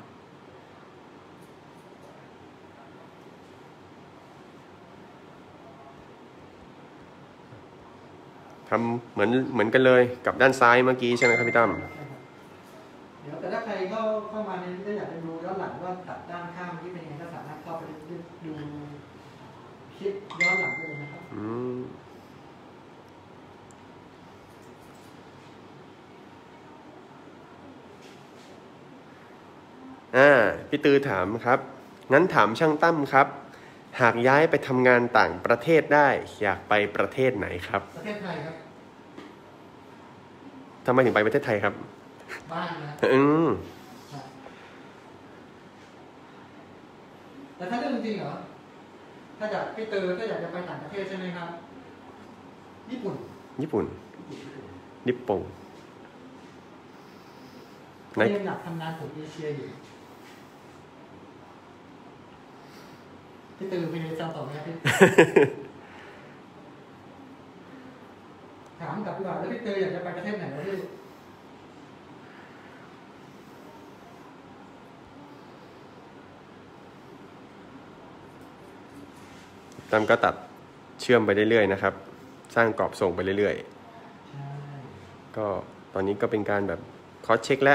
ทำเหมือนเหมือนกันเลยกับด้านซ้ายเมื่อกี้ใช่ไหมครับพี่ตั้มเดี๋ยวแต่ถ้าใครเข้าเข้ามาในนี้ก็อยากจะดูย้อนหลังว่าตัดด้านข้างที่เป็นยังไงก็สามารถเข้าไปดูคลิปย้อนหลังได้เลยนะครับอืมอ่าพี่ตือถามครับ งั้นถามช่างตั้มครับ หากย้ายไปทำงานต่างประเทศได้ อยากไปประเทศไหนครับประเทศไทยครับทำไมถึงไปประเทศไทยครับบ้านนะอืมแต่ถ้าเรื่องจริงเหรอ ถ้าอยากพี่เตอร์ก็อยากจะไปต่างประเทศใช่ไหมครับ ญี่ปุ่นญี่ปุ่น ญี่ปุ่นก็ยังอยากทำงานของเอเชียอยู่พี่ตือเป็นเจ้าต่อไหมครับพี่ ถามกลับดีกว่าแล้วพี่ตืออยากจะไปประเทศไหนวะพี่ตั้มก็ตัดเชื่อมไปเรื่อยๆนะครับ สร้างกรอบทรงไปเรื่อยใช่ๆ ก็ตอนนี้ก็เป็นการแบบคอสเช็คแล้ว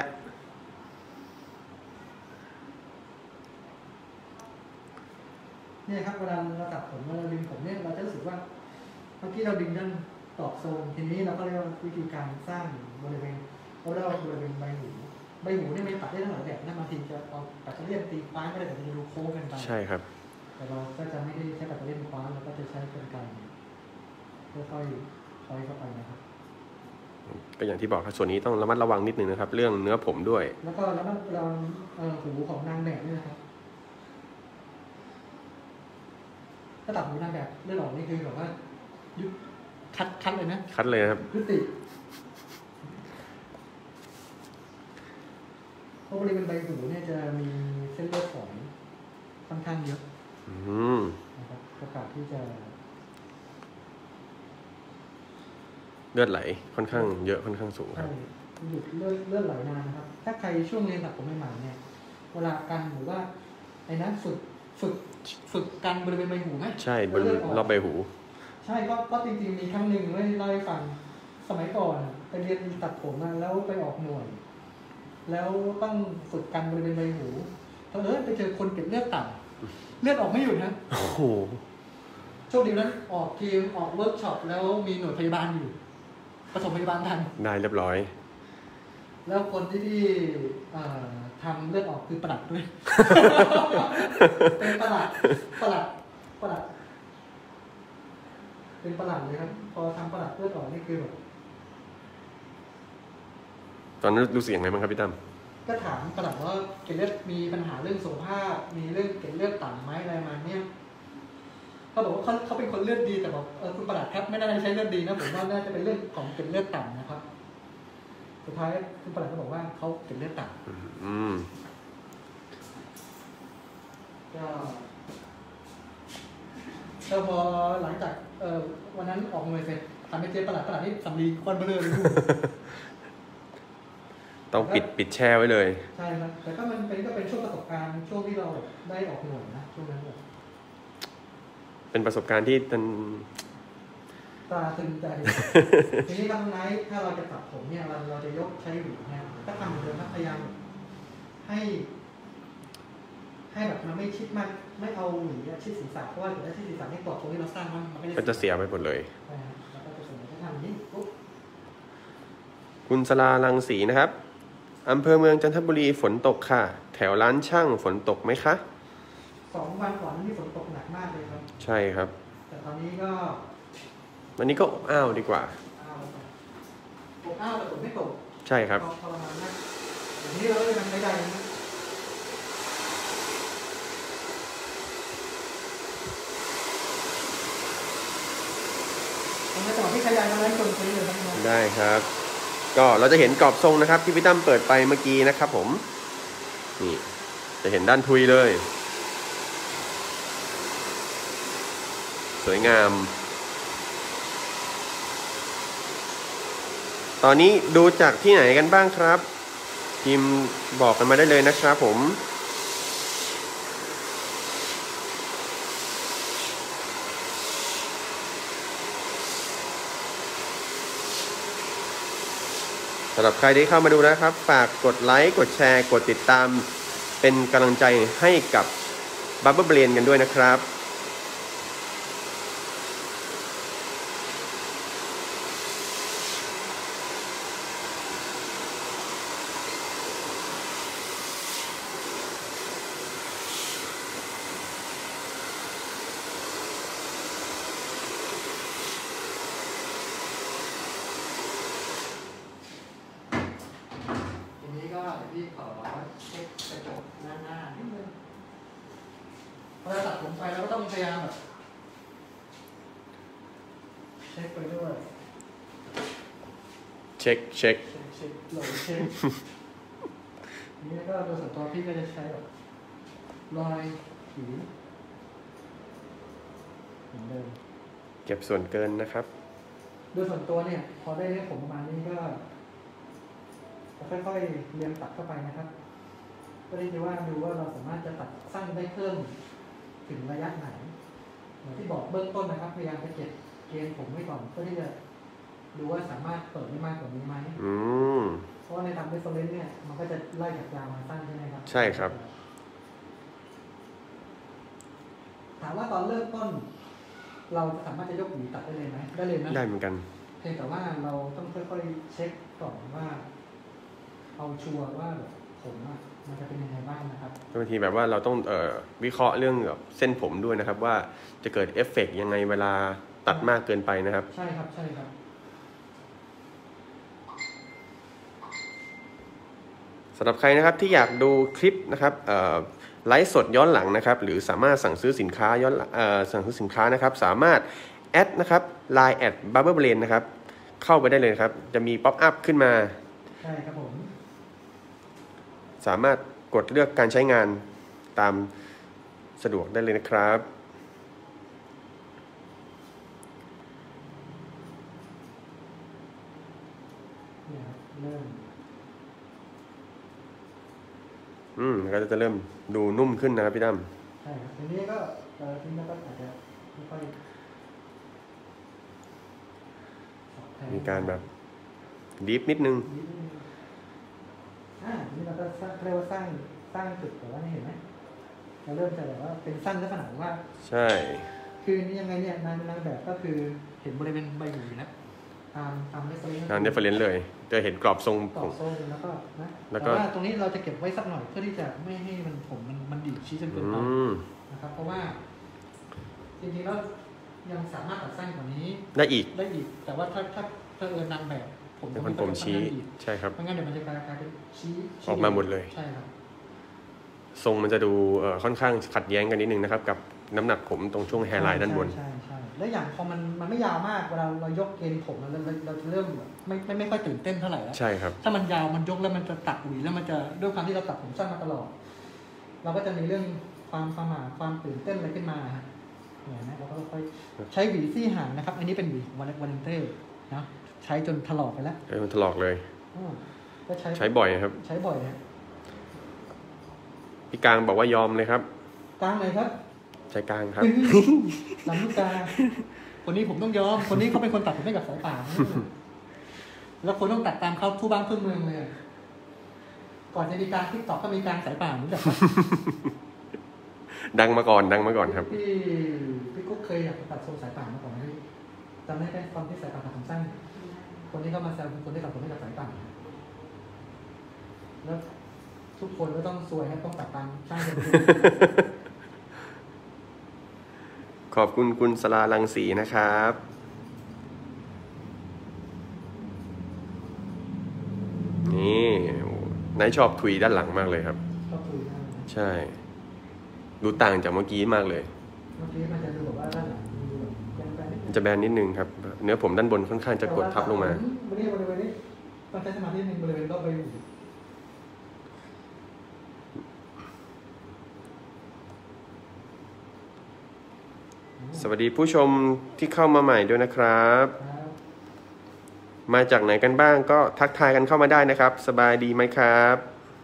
เนี่ยครับเวลาเราตัดผมเวลาดึงผมเนี่ยเราจะรู้สึกว่าเมื่อกี้เราดึงด้านตอกทรงทีนี้เราก็เรียกว่าวิธีการสร้างบริเวณเราเรียกว่าบริเวณใบหูใบหูเนี่ยมันตัดได้ทั้งหลายแบบนะบางทีจะเอาปัตเตอร์เลียนตีฟ้าก็ได้แต่มันจะดูโค้งกันไปใช่ครับแต่เราก็จะไม่ได้ใช้ปัตเตอร์เลียนฟ้าเราก็จะใช้กรรไกรค่อยๆคอยเข้าไปนะครับก็อย่างที่บอกครับส่วนนี้ต้องระมัดระวังนิดนึงนะครับ เรื่องเนื้อผมด้วยแล้วก็แล้วเราเอ่อหูของนางแบบเนี่ยนะครับถ้าตัดหูนางแบบเลือดออกนี่คือแบบว่ายุดคัดคัดเลยนะคัดเลยนะครับยุติเพราะบริเวณใบหูเนี่ยจะมีเส้นเลือดฝอยค่อนข้างเยอะอืมนะครับโอกาสที่จะเลือดไหลค่อนข้างเยอะค่อนข้างสูงคใช่รับหยุดเลือดเลือดไหลนานนะครับ ถ้าใครช่วงเรียนตัดผมใหม่ๆเนี่ยเวลากันหรือว่าไอ้นั้นฝึกฝึกฝึกกันบริเวณใบหูไหมใช่บนเลือดกรอบใบหูใช่ก็ก็จริงๆมีครั้งหนึ่งไม่เล่าให้ฟังสมัยก่อนไปเรียนตัดผมมาแล้วไปออกหน่วย แล้วต้องฝึกกันบริเวณใบหูเพราะเออไปเจอคนเก็บเลือดต่ำเลือดออกไม่หยุดนะโอ้โหโชคดีนั้นออกทีมออกเวิร์กช็อปแล้วมีหน่วยพยาบาลอยู่ผสมพยาบาลทันได้เรียบร้อยแล้วคนที่ที่เอ่อทำเลือดออกคือประหลัดด้วย เป็นประหลัดประหลัดประหลัดเป็นประหลัดเลยครับ พอทำประหลัดเลือดออกนี่คือแบบตอนนั้นรู้สึกยังไงบ้างครับพี่ตั้มก็ถามประหลัดว่าเกล็ดเลือดมีปัญหาเรื่องสุขภาพ มีเรื่องเกล็ดเลือดต่ำไหมอะไรมาเนี่ยเขาบอกว่าเขาเขาเป็นคนเลือดดีแต่บอกเออคุณประหลัดครับไม่น่าจะใช้เลือดดีนะผมว่าน่าจะเป็นเรื่องของเกล็ดเลือดต่ำนะครับสุดท้ายคุณประหลัดก็บอกว่าเขาเกล็ดเลือดต่ำอืมก็ก็พอหลังจากเอ่อวันนั้นออกหน่วยเสร็จทำให้เจ๊ประหลัดประหลัดนี่สำลีควันเบลอเลยต้องปิดปิดแช่ไว้เลยใช่ครับแต่ก็มันเป็นก็เป็นช่วงประสบการณ์ช่วงที่เราได้ออกหน่วยนะช่วงนั้นแบบเป็นประสบการณ์ที่มันตราตรึงใจ ทีนี้ทำไงถ้าเราจะตัดผมเนี่ยเราเราจะยกใช้หวีเนี่ยก็ทำเหมือนเดิมครับพยายามให้ ให้แบบมันไม่ชิดมากไม่เอาหวีชิดศีรษะเพราะว่าถ้าชิดศีรษะนี่กรอบตรงที่เราสร้างมันมันก็จะเสียไปหมดเลยใช่ครับแล้วก็จะส่งไปทำอย่างนี้ปุ๊บคุณสลาลังสีนะครับอำเภอเมืองจันทบุรีฝนตกค่ะ แถวร้านช่างฝนตกไหมคะสองวันก่อนนี่ฝนตกหนักมากเลยครับใช่ครับแต่ตอนนี้ก็วันนี้ก็อบอ้าวดีกว่าอ้าวตกอ้าวแต่ฝนไม่ตกใช่ครับทรมานมากอย่างนี้เราก็จะทำไม่ได้นะตอนนี้ต่อที่ขยายมาไล่คนคนนี้เลยครับน้องได้ครับ ก็เราจะเห็นกรอบทรงนะครับ ที่พี่ตั้มเปิดไปเมื่อกี้นะครับผมนี่จะเห็นด้านทุยเลย สวยงาม ตอนนี้ดูจากที่ไหนกันบ้างครับพิมพ์บอกกันมาได้เลยนะครับผมสำหรับใครที่เข้ามาดูนะครับ ฝากกดไลค์กดแชร์กดติดตามเป็นกำลังใจให้กับ Barber Brain กันด้วยนะครับทีนี้ก็เดี๋ยวพี่ขอเช็คกระจกหน้าหน้านิดนึงพอเราตัดผมไปเราก็ต้องพยายามแบบเช็คไปด้วยเช็คเช็คเช็คเช็คโหลดเช็ค ทีนี้ก็โดยส่วนตัวพี่ก็จะใช้แบบรอยผิวเหมือนเดิมเก็บส่วนเกินนะครับโดยส่วนตัวเนี่ยพอได้เรื่องผมประมาณนี้ก็จะค่อยๆเรียงตัดเข้าไปนะครับก็ได้ดูว่าดูว่าเราสามารถจะตัดสั้นได้เพิ่มถึงระยะไหนเหมือนที่บอกเบื้องต้นนะครับพยายามจะเก็บเกณฑ์ผมไว้ก่อนเพื่อที่จะดูว่าสามารถเปิดได้มากกว่านี้ไหมอืมเพราะว่าในทางเรฟเฟอเรนซ์เนี่ยมันก็จะไล่จากยาวมาสั้นใช่ไหมครับใช่ครับถามว่าตอนเริ่มต้น เราสามารถจะยกหวีตัดได้เลยไหมได้เลยนะได้เหมือนกันเพียงแต่ว่าเราต้องค่อยๆเช็คก่อนว่า เอาชัวร์ว่าแบบผมอะมันจะเป็นยังไงบ้างนะครับบางทีแบบว่าเราต้องเอ่อวิเคราะห์เรื่องแบบเส้นผมด้วยนะครับ ว่าจะเกิดเอฟเฟกต์ยังไงเวลาตัดมากเกินไปนะครับใช่ครับใช่ครับสำหรับใครนะครับที่อยากดูคลิปนะครับเอ่อไลฟ์สดย้อนหลังนะครับ หรือสามารถสั่งซื้อสินค้าย้อนหลังเอ่อสั่งซื้อสินค้านะครับ สามารถแอดนะครับไลน์แอด Barber Brain นะครับ เข้าไปได้เลยครับ จะมีป๊อปอัพขึ้นมาใช่ครับผมสามารถกดเลือกการใช้งานตามสะดวกได้เลยนะครับเนี่ยครับเริ่มอืมก็จะเริ่มดูนุ่มขึ้นนะครับพี่ตั้มใช่ครับทีนี้ก็เอ่อทีนี้ก็อาจจะไม่ค่อยมีการแบบดีฟนิดนึงนิดนึงอ่าทีนี้เราก็สร้างเรียกว่าสร้างสร้างจุดแต่ว่านี่เห็นไหมเราเริ่มจะแบบว่าเป็นสั้นลักษณะว่าใช่คือนี่ยังไงเนี่ยนางนางแบบก็คือเห็นบริเวณใบหูนะตามตามเรฟเฟอเรนซ์งานเดฟเฟอเรนซ์เลย จะเห็นกรอบทรงต่ขอองโซ่แล้วก็นะแล้วก็แต่ว่าตรงนี้เราจะเก็บไว้สักหน่อยเพื่อที่จะไม่ให้มันผมมันมันดีดชี้จนเกินอืไปมนะครับ เพราะว่าจริงๆแล้วยังสามารถตัดสั้นกว่านี้ได้อีกได้อีก แต่ว่าถ้าถ้าถ้าเออนางแบบผมเป็นคนผมชี้ก็จะค่อนข้างดีดใช่ครับไม่งั้นเดี๋ยวมันจะกลายกลายเป็นชี้ชี้ออกมาหมดเลยใช่ครับทรงมันจะดูเอ่อค่อนข้างขัดแย้งกันนิดนึงนะครับ กับน้ำหนักผมตรงช่วงแฮร์ไลน์ด้านบนใช่ใช่แล้วอย่างพอมันมันไม่ยาวมากเวลาเรายกเกณฑ์ผมเราเราเราจะเริ่มไม่ไม่ไม่ค่อยตื่นเต้นเท่าไหร่แล้วใช่ครับถ้ามันยาวมันยกแล้วมันจะตัดหวีแล้วมันจะด้วยความที่เราตัดผมสั้นมาตลอดเราก็จะมีเรื่องความประหม่าความตื่นเต้นอะไรขึ้นมาฮะเนี่ยนะเราก็ค่อยใช้หวีซี่หางนะครับอันนี้เป็นหวีของวาเลนเต้นะใช้จนถลอกไปแล้วใช้จนถลอกเลยก็ใช้ใช้บ่อยครับใช้บ่อยนะพี่กลางบอกว่ายอมเลยครับกลางเลยครับใช้กลางครับลำลูกกาคนนี้ผมต้องยอมคนนี้เขาเป็นคนตัดผมให้กับสายป่าแล้วคนต้องตัดตามเขาทั่วบ้านทั่วเมืองเลยก่อนจะมีการทิกตอกก็มีการสายป่ารู้จักดังมาก่อนดังมาก่อนครับพี่พี่กุ๊กเคยอยากตัดทรงสายป่ามาก่อนไหมจำได้ไหมตอนที่สายป่าตัดผมสั้นคนที่เข้ามาแซวคนที่ตัดผมให้กับสายป่าแล้วทุกคนก็ต้องซวยครับต้องตัดตามช่างคนอื่นขอบคุณคุณสลาลังสีนะครับนี่นายชอบทุยด้านหลังมากเลยครับชอบทุยมากใช่ดูต่างจากเมื่อกี้มากเลยเมื่อกี้มันจะดูแบบว่าด้านหลังมันจะแบนนิดนึงครับเนื้อผมด้านบนค่อนข้างจะกดทับลงมาบริเวณบริเวณนี้ต้องใช้สมาธินิดนึงบริเวณรอบใบหูสวัสดีผู้ชมที่เข้ามาใหม่ด้วยนะครับมาจากไหนกันบ้างก็ทักทายกันเข้ามาได้นะครับสบายดีไหมครับ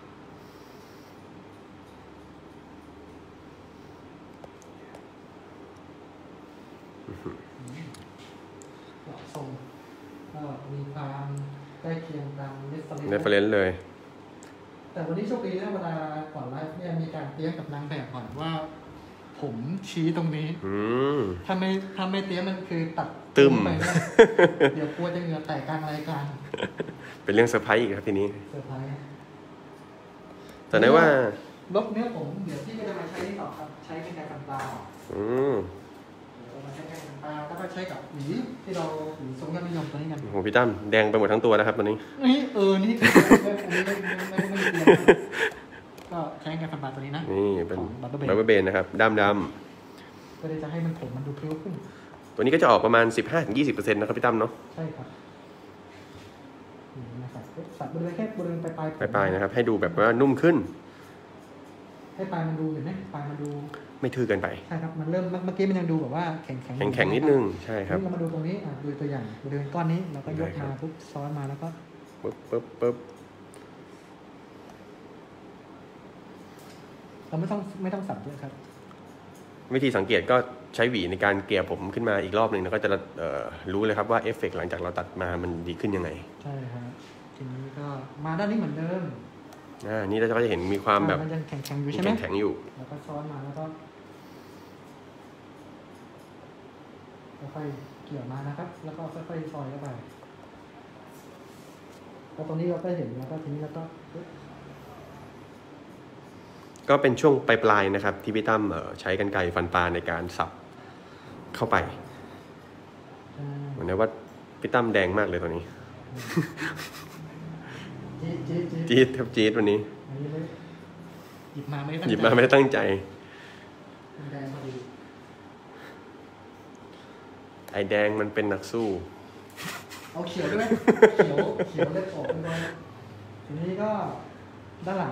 ทรงก็มีความใกล้เคียงตามเรฟเฟรนซ์เลยแต่วันนี้โชคดีนะเวลาก่อนไลฟ์เนี่ยมีการเตรียมกับนางแบบก่อนว่าผมชี้ตรงนี้ถ้าไม่ถ้าไม่เตรียมมันคือตัดตึมไปเดี๋ยวกลัวจะเหงื่อแตกกลางรายการเป็นเรื่องเซอร์ไพรส์อีกครับทีนี้เซอร์ไพรส์แต่ไหนว่าลบเนื้อผมเดี๋ยวที่จะมาใช้ต่อครับใช้เป็นการตัดตาอืมมาใช้การตัดตาแล้วก็ใช้กับหวีที่เราหวีทรงยอดนิยมตัวนี้กันโอ้โหพี่ตั้มแดงไปหมดทั้งตัวนะครับตอนนี้นี่เออนี่อันนี้ไม่ไม่ไม่ไม่เตรียมก็ใช้การฟันปลาตัวนี้นะนี่เป็นบับเบิ้ลเบนนะครับดำดำก็เลยจะให้มันผมมันดูพริ้วขึ้นตัวนี้ก็จะออกประมาณ สิบห้าถึงยี่สิบเปอร์เซ็นต์ นะครับพี่ตั้มเนาะใช่ครับนะครับสับบริเวณแค่บริเวณปลายปลายปลายนะครับให้ดูแบบว่านุ่มขึ้นให้ปลายมันดูเห็นไหมปลายมันดูไม่ทื่อเกินไปใช่ครับมันเริ่มเมื่อกี้มันยังดูแบบว่าแข็งแข็งแข็งแข็งนิดนึงใช่ครับเรามาดูตรงนี้อ่ะดูตัวอย่างบริเวณก้อนนี้เราก็ยกมาปุ๊บซ้อนมาแล้วก็ปึ๊บปึ๊บปึ๊บเราไม่ต้องไม่ต้องสับเยอะครับวิธีสังเกตก็ใช้หวีในการเกลี่ยผมขึ้นมาอีกรอบหนึ่งแล้วก็จะรู้เลยครับว่าเอฟเฟกต์หลังจากเราตัดมามันดีขึ้นยังไงใช่ครับทีนี้ก็มาด้านนี้เหมือนเดิมอ่านี่เราก็จะเห็นมีความแบบมันยังแข็งๆอยู่ใช่ไหมแข็งๆอยู่แล้วก็ซ้อนมาแล้วก็ค่อยๆเกี่ยวมานะครับแล้วก็ค่อยๆซอยเข้าไปแล้วตรงนี้เราก็เห็นแล้วก็ทีนี้เราก็ก็เป็นช่วงปลายๆนะครับที่พี่ตั้มใช้กรรไกรฟันปลาในการสับเข้าไปเหมือนว่าพี่ตั้มแดงมากเลยตอนนี้จี๊ดครับจี๊ดวันนี้หยิบมาไม่หยิบมาไม่ได้ตั้งใจไอแดงมันเป็นนักสู้เอาเขียวด้วยไหมเขียวเขียวเลือดออกเป็นด้วยทีนี้ก็ด้านหลัง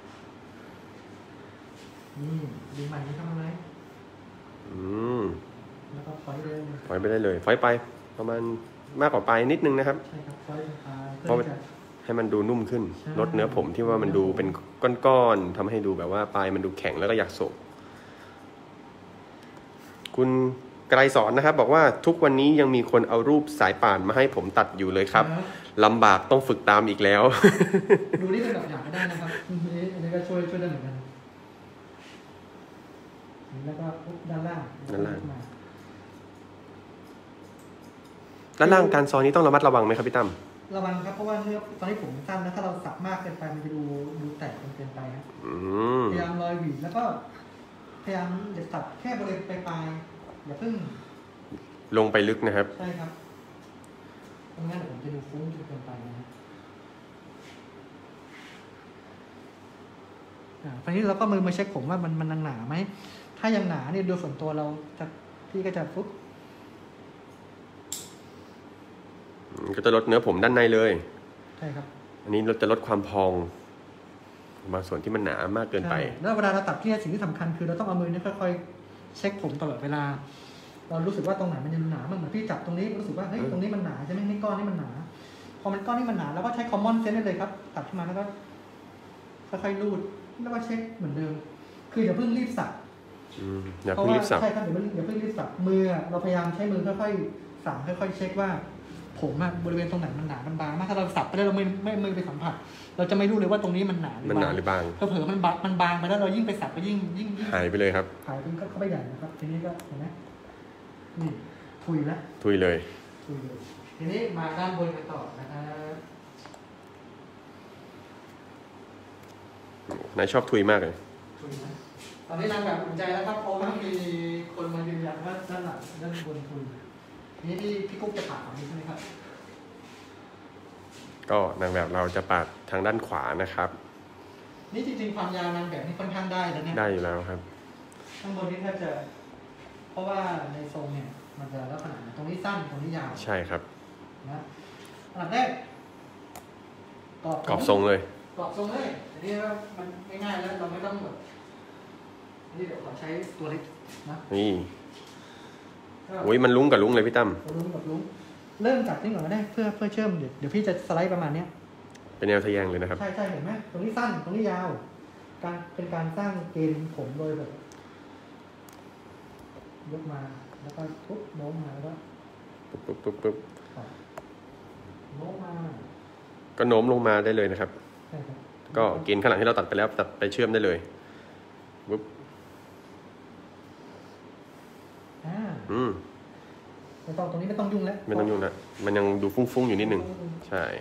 นี่ดึงใหม่นี้ทำอะไรอืมแล้วก็ฟอยเลยฟอยไปได้เลยฟอยไปประมาณมากกว่าปลายนิดนึงนะครับใช่ครับฟอยไปเพราะให้มันดูนุ่มขึ้นลดเนื้อผมที่ว่ามันดูเป็นก้อนๆทำให้ดูแบบว่าปลายมันดูแข็งแล้วก็อยากโศกคุณไกรสอนนะครับบอกว่าทุกวันนี้ยังมีคนเอารูปสายป่านมาให้ผมตัดอยู่เลยครับลำบากต้องฝึกตามอีกแล้วดูนี่เป็นแบบอย่างก็ได้นะครับอันนี้ก็ช่วยช่วยได้เหมือนกันแล้วก็ด้านล่างด้านล่างด้านล่างการซอยนี้ต้องระมัดระวังไหมครับพี่ตั้มระวังครับเพราะว่าเนื้อตอนนี้ผมสั้นนะถ้าเราสับมากเกินไปมันจะดูดูแตกเกินไปครับพยายามรอยหวีแล้วก็พยายามจะตัดแค่บริเวณปลายๆอย่าเพิ่งลงไปลึกนะครับใช่ครับเพราะงั้นผมจะดูฟุ้งจนเกินไปนะครับตอนนี้เราก็มือมาเช็คผมว่ามันมันหนาไหมถ้ายังหนาเนี่ยโดยส่วนตัวเราจะพี่ก็จะฟุ๊บก็จะลดเนื้อผมด้านในเลยใช่ครับอันนี้เราจะลดความพองบางส่วนที่มันหนามากเกินไปแล้วเวลาเราตัดที่สิ่งที่สำคัญคือเราต้องเอามือเนี่ยค่อยๆเช็คผมตลอดเวลาเรารู้สึกว่าตรงไหนมันยังหนามันเหมือนพี่จับตรงนี้รู้สึกว่าเฮ้ยตรงนี้มันหนาใช่ไหมนี่ก้อนนี่มันหนาพอมันก้อนนี่มันหนาแล้วก็ใช้ common sense ได้เลยครับตัดขึ้นมาแล้วก็ค่อยๆรูดแล้วก็เช็คเหมือนเดิมคืออย่าเพิ่งรีบสับอย่าเพิ่งรีบสับใช่ครับอย่าเพิ่งอย่าเพิ่งรีบสับมือเราพยายามใช้มือค่อยๆสับค่อยๆเช็คว่าผมอะบริเวณตรงไหนมันหนามันบางมากถ้าเราสับไปแล้วเราไม่ไม่มือไปสัมผัสเราจะไม่รู้เลยว่าตรงนี้มันหนาหรือมันหนาหรือบางเผลอๆมันบางมันบางไปแล้วเรายิ่งไปสับก็ยิ่งยิ่งหายไปเลยครับหายไปก็เข้าไปใหญ่นะครับทีนี้ก็เห็นไหมนี่ทุยแล้วทุยเลยทุยเลยทีนี้มาด้านบนกันต่อนะครับนายชอบทุยมากเลยทุยนะตอนนี้นางแบบอุ่นใจแล้วครับเพราะว่ามีคนมายืนยันว่าด้านหลังด้านบนทุยนี่พี่พี่กุ๊กจะปาดฝั่งนี้ใช่ไหมครับก็นางแบบเราจะปาดทางด้านขวานะครับนี่จริงๆความยาวนางแบบนี่ค่อนข้างได้แล้วเนี่ยได้อยู่แล้วครับข้างบนนี้แทบจะเพราะว่าในทรงเนี่ยมันจะลักษณะตรงนี้สั้นตรงนี้ยาวใช่ครับนะอันดับแรกกรอบทรงเลยกรอบทรงเลยอันนี้มันง่ายๆแล้วเราไม่ต้องแบบนี่เดี๋ยวขอใช้ตัวเล็กนะนี่โอ้ยมันลุ้งกับลุ้งเลยพี่ตั้มลุ้งกับลุ้งเริ่มจากนี่ก่อนก็ได้เพื่อเพื่อเชื่อมเดี๋ยวเดี๋ยวพี่จะสไลด์ประมาณเนี้ยเป็นแนวทะแยงเลยนะครับใช่ใช่เห็นไหมตรงนี้สั้นตรงนี้ยาวการเป็นการสร้างเกณฑ์ผมโดยแบบยกมาแล้วก็ปุ๊บโน้มมาแล้วก็ปุ๊บปุ๊บปุ๊บปุ๊บโน้มมาก็โน้มลงมาได้เลยนะครับใช่ครับก็เกณฑ์ข้างหลังที่เราตัดไปแล้วตัดไปเชื่อมได้เลยปุ๊บอืมไม่ต้องตรงนี้ไม่ต้องยุ่งแล้วไม่ต้องยุ่งนะมันยังดูฟุ้งๆอยู่นิดนึงใช่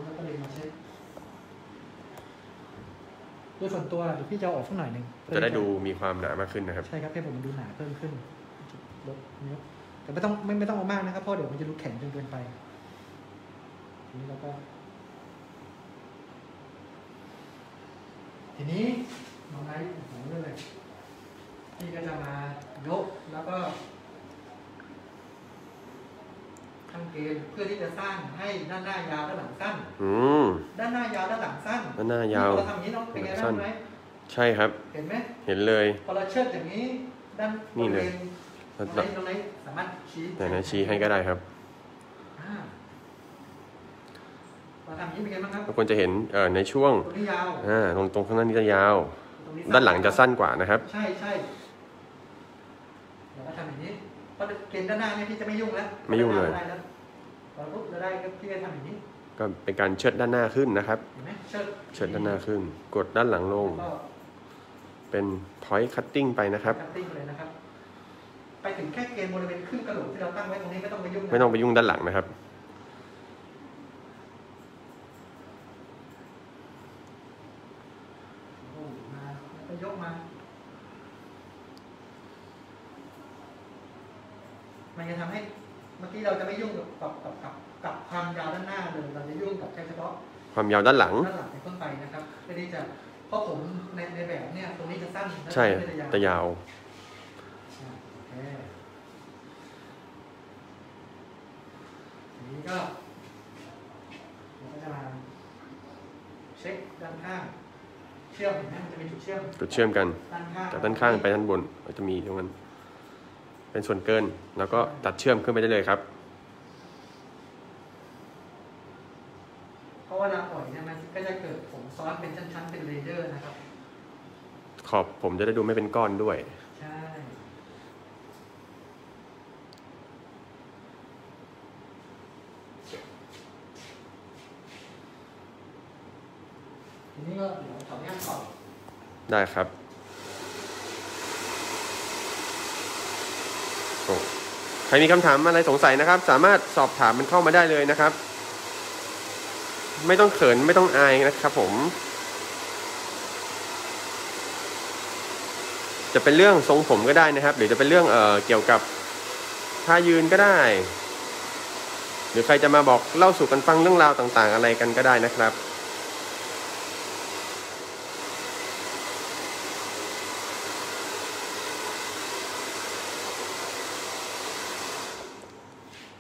โดยส่วนตัวเดี๋ยวพี่จะออกสักหน่อยหนึ่งจะได้ดูมีความหนามากขึ้นนะครับใช่ครับให้ผมดูหนาเพิ่มขึ้นลดเนื้อแต่ไม่ต้องไม่ไม่ต้องเอามากนะครับเพราะเดี๋ยวมันจะดูแข็งจนเกินไปทีนี้เราก็ทีนี้น้องไนท์ของเรื่องอะไรพี่ก็จะมายกแล้วก็ทำเกณฑ์เพื่อที่จะสร้างให้ด้านหน้ายาวด้านหลังสั้นด้านหน้ายาวด้านหลังสั้นด้านหน้ายาวเราทำอย่างนี้น้องเป็นไงบ้างไหมใช่ครับเห็นไหมเห็นเลยพอเราเชิดอย่างนี้ด้านนี่เลยตรงไหนสามารถชี้ไหนชี้ให้ก็ได้ครับเราทำอย่างนี้เป็นไงบ้างครับทุกคนจะเห็นเอ่อในช่วงตรงนี้ยาวอ่าตรงตรงข้างหน้านี้จะยาวด้านหลังจะสั้นกว่านะครับใช่ใช่เราก็ทำอย่างนี้เพราะเกณฑ์ด้านหน้าเนี่ยพี่จะไม่ยุ่งแล้วไม่ยุ่งเลยพอปุ๊บเราได้ก็พี่จะทำอย่างนี้ก็เป็นการเชิดด้านหน้าขึ้นนะครับเห็นไหมเชิดเชิดด้านหน้าขึ้นกดด้านหลังลงเป็น point cutting ไปนะครับ cutting เลยนะครับไปถึงแค่เกณฑ์บริเวณขึ้นกระโหลกที่เราตั้งไว้ตรงนี้ไม่ต้องไปยุ่งไม่ต้องไปยุ่งด้านหลังนะครับมาแล้วก็ยกมามันจะทำให้เมื่อกี้เราจะไม่ยุ่งกับกับกับกับกับความยาวด้านหน้าเลยเราจะยุ่งกับแค่เฉพาะความยาวด้านหลังด้านหลังในต้นไปนะครับเพื่อที่จะเพราะผมในในแบบเนี่ยตรงนี้จะสั้นใช่แต่ยาวทีนี้ก็เราก็จะมาเช็คด้านข้างเชื่อมเห็นไหมมันจะมีจุดเชื่อมจุดเชื่อมกันจากด้านข้างไปด้านบนมันจะมีตรงนั้นเป็นส่วนเกินแล้วก็ตัดเชื่อมขึ้นไปได้เลยครับเพราะว่าเราปล่อยเนี่ยมันก็จะเกิดผมซ้อนเป็นชั้นๆเป็นเลเยอร์นะครับขอบผมจะได้ดูไม่เป็นก้อนด้วยใช่ทีนี้ก็เดี๋ยวขออนุญาตต่อได้ครับใครมีคำถามอะไรสงสัยนะครับสามารถสอบถามมันเข้ามาได้เลยนะครับไม่ต้องเขินไม่ต้องอายนะครับผมจะเป็นเรื่องทรงผมก็ได้นะครับหรือจะเป็นเรื่องเอ่อเกี่ยวกับท่ายืนก็ได้หรือใครจะมาบอกเล่าสู่กันฟังเรื่องราวต่างๆอะไรกันก็ได้นะครับ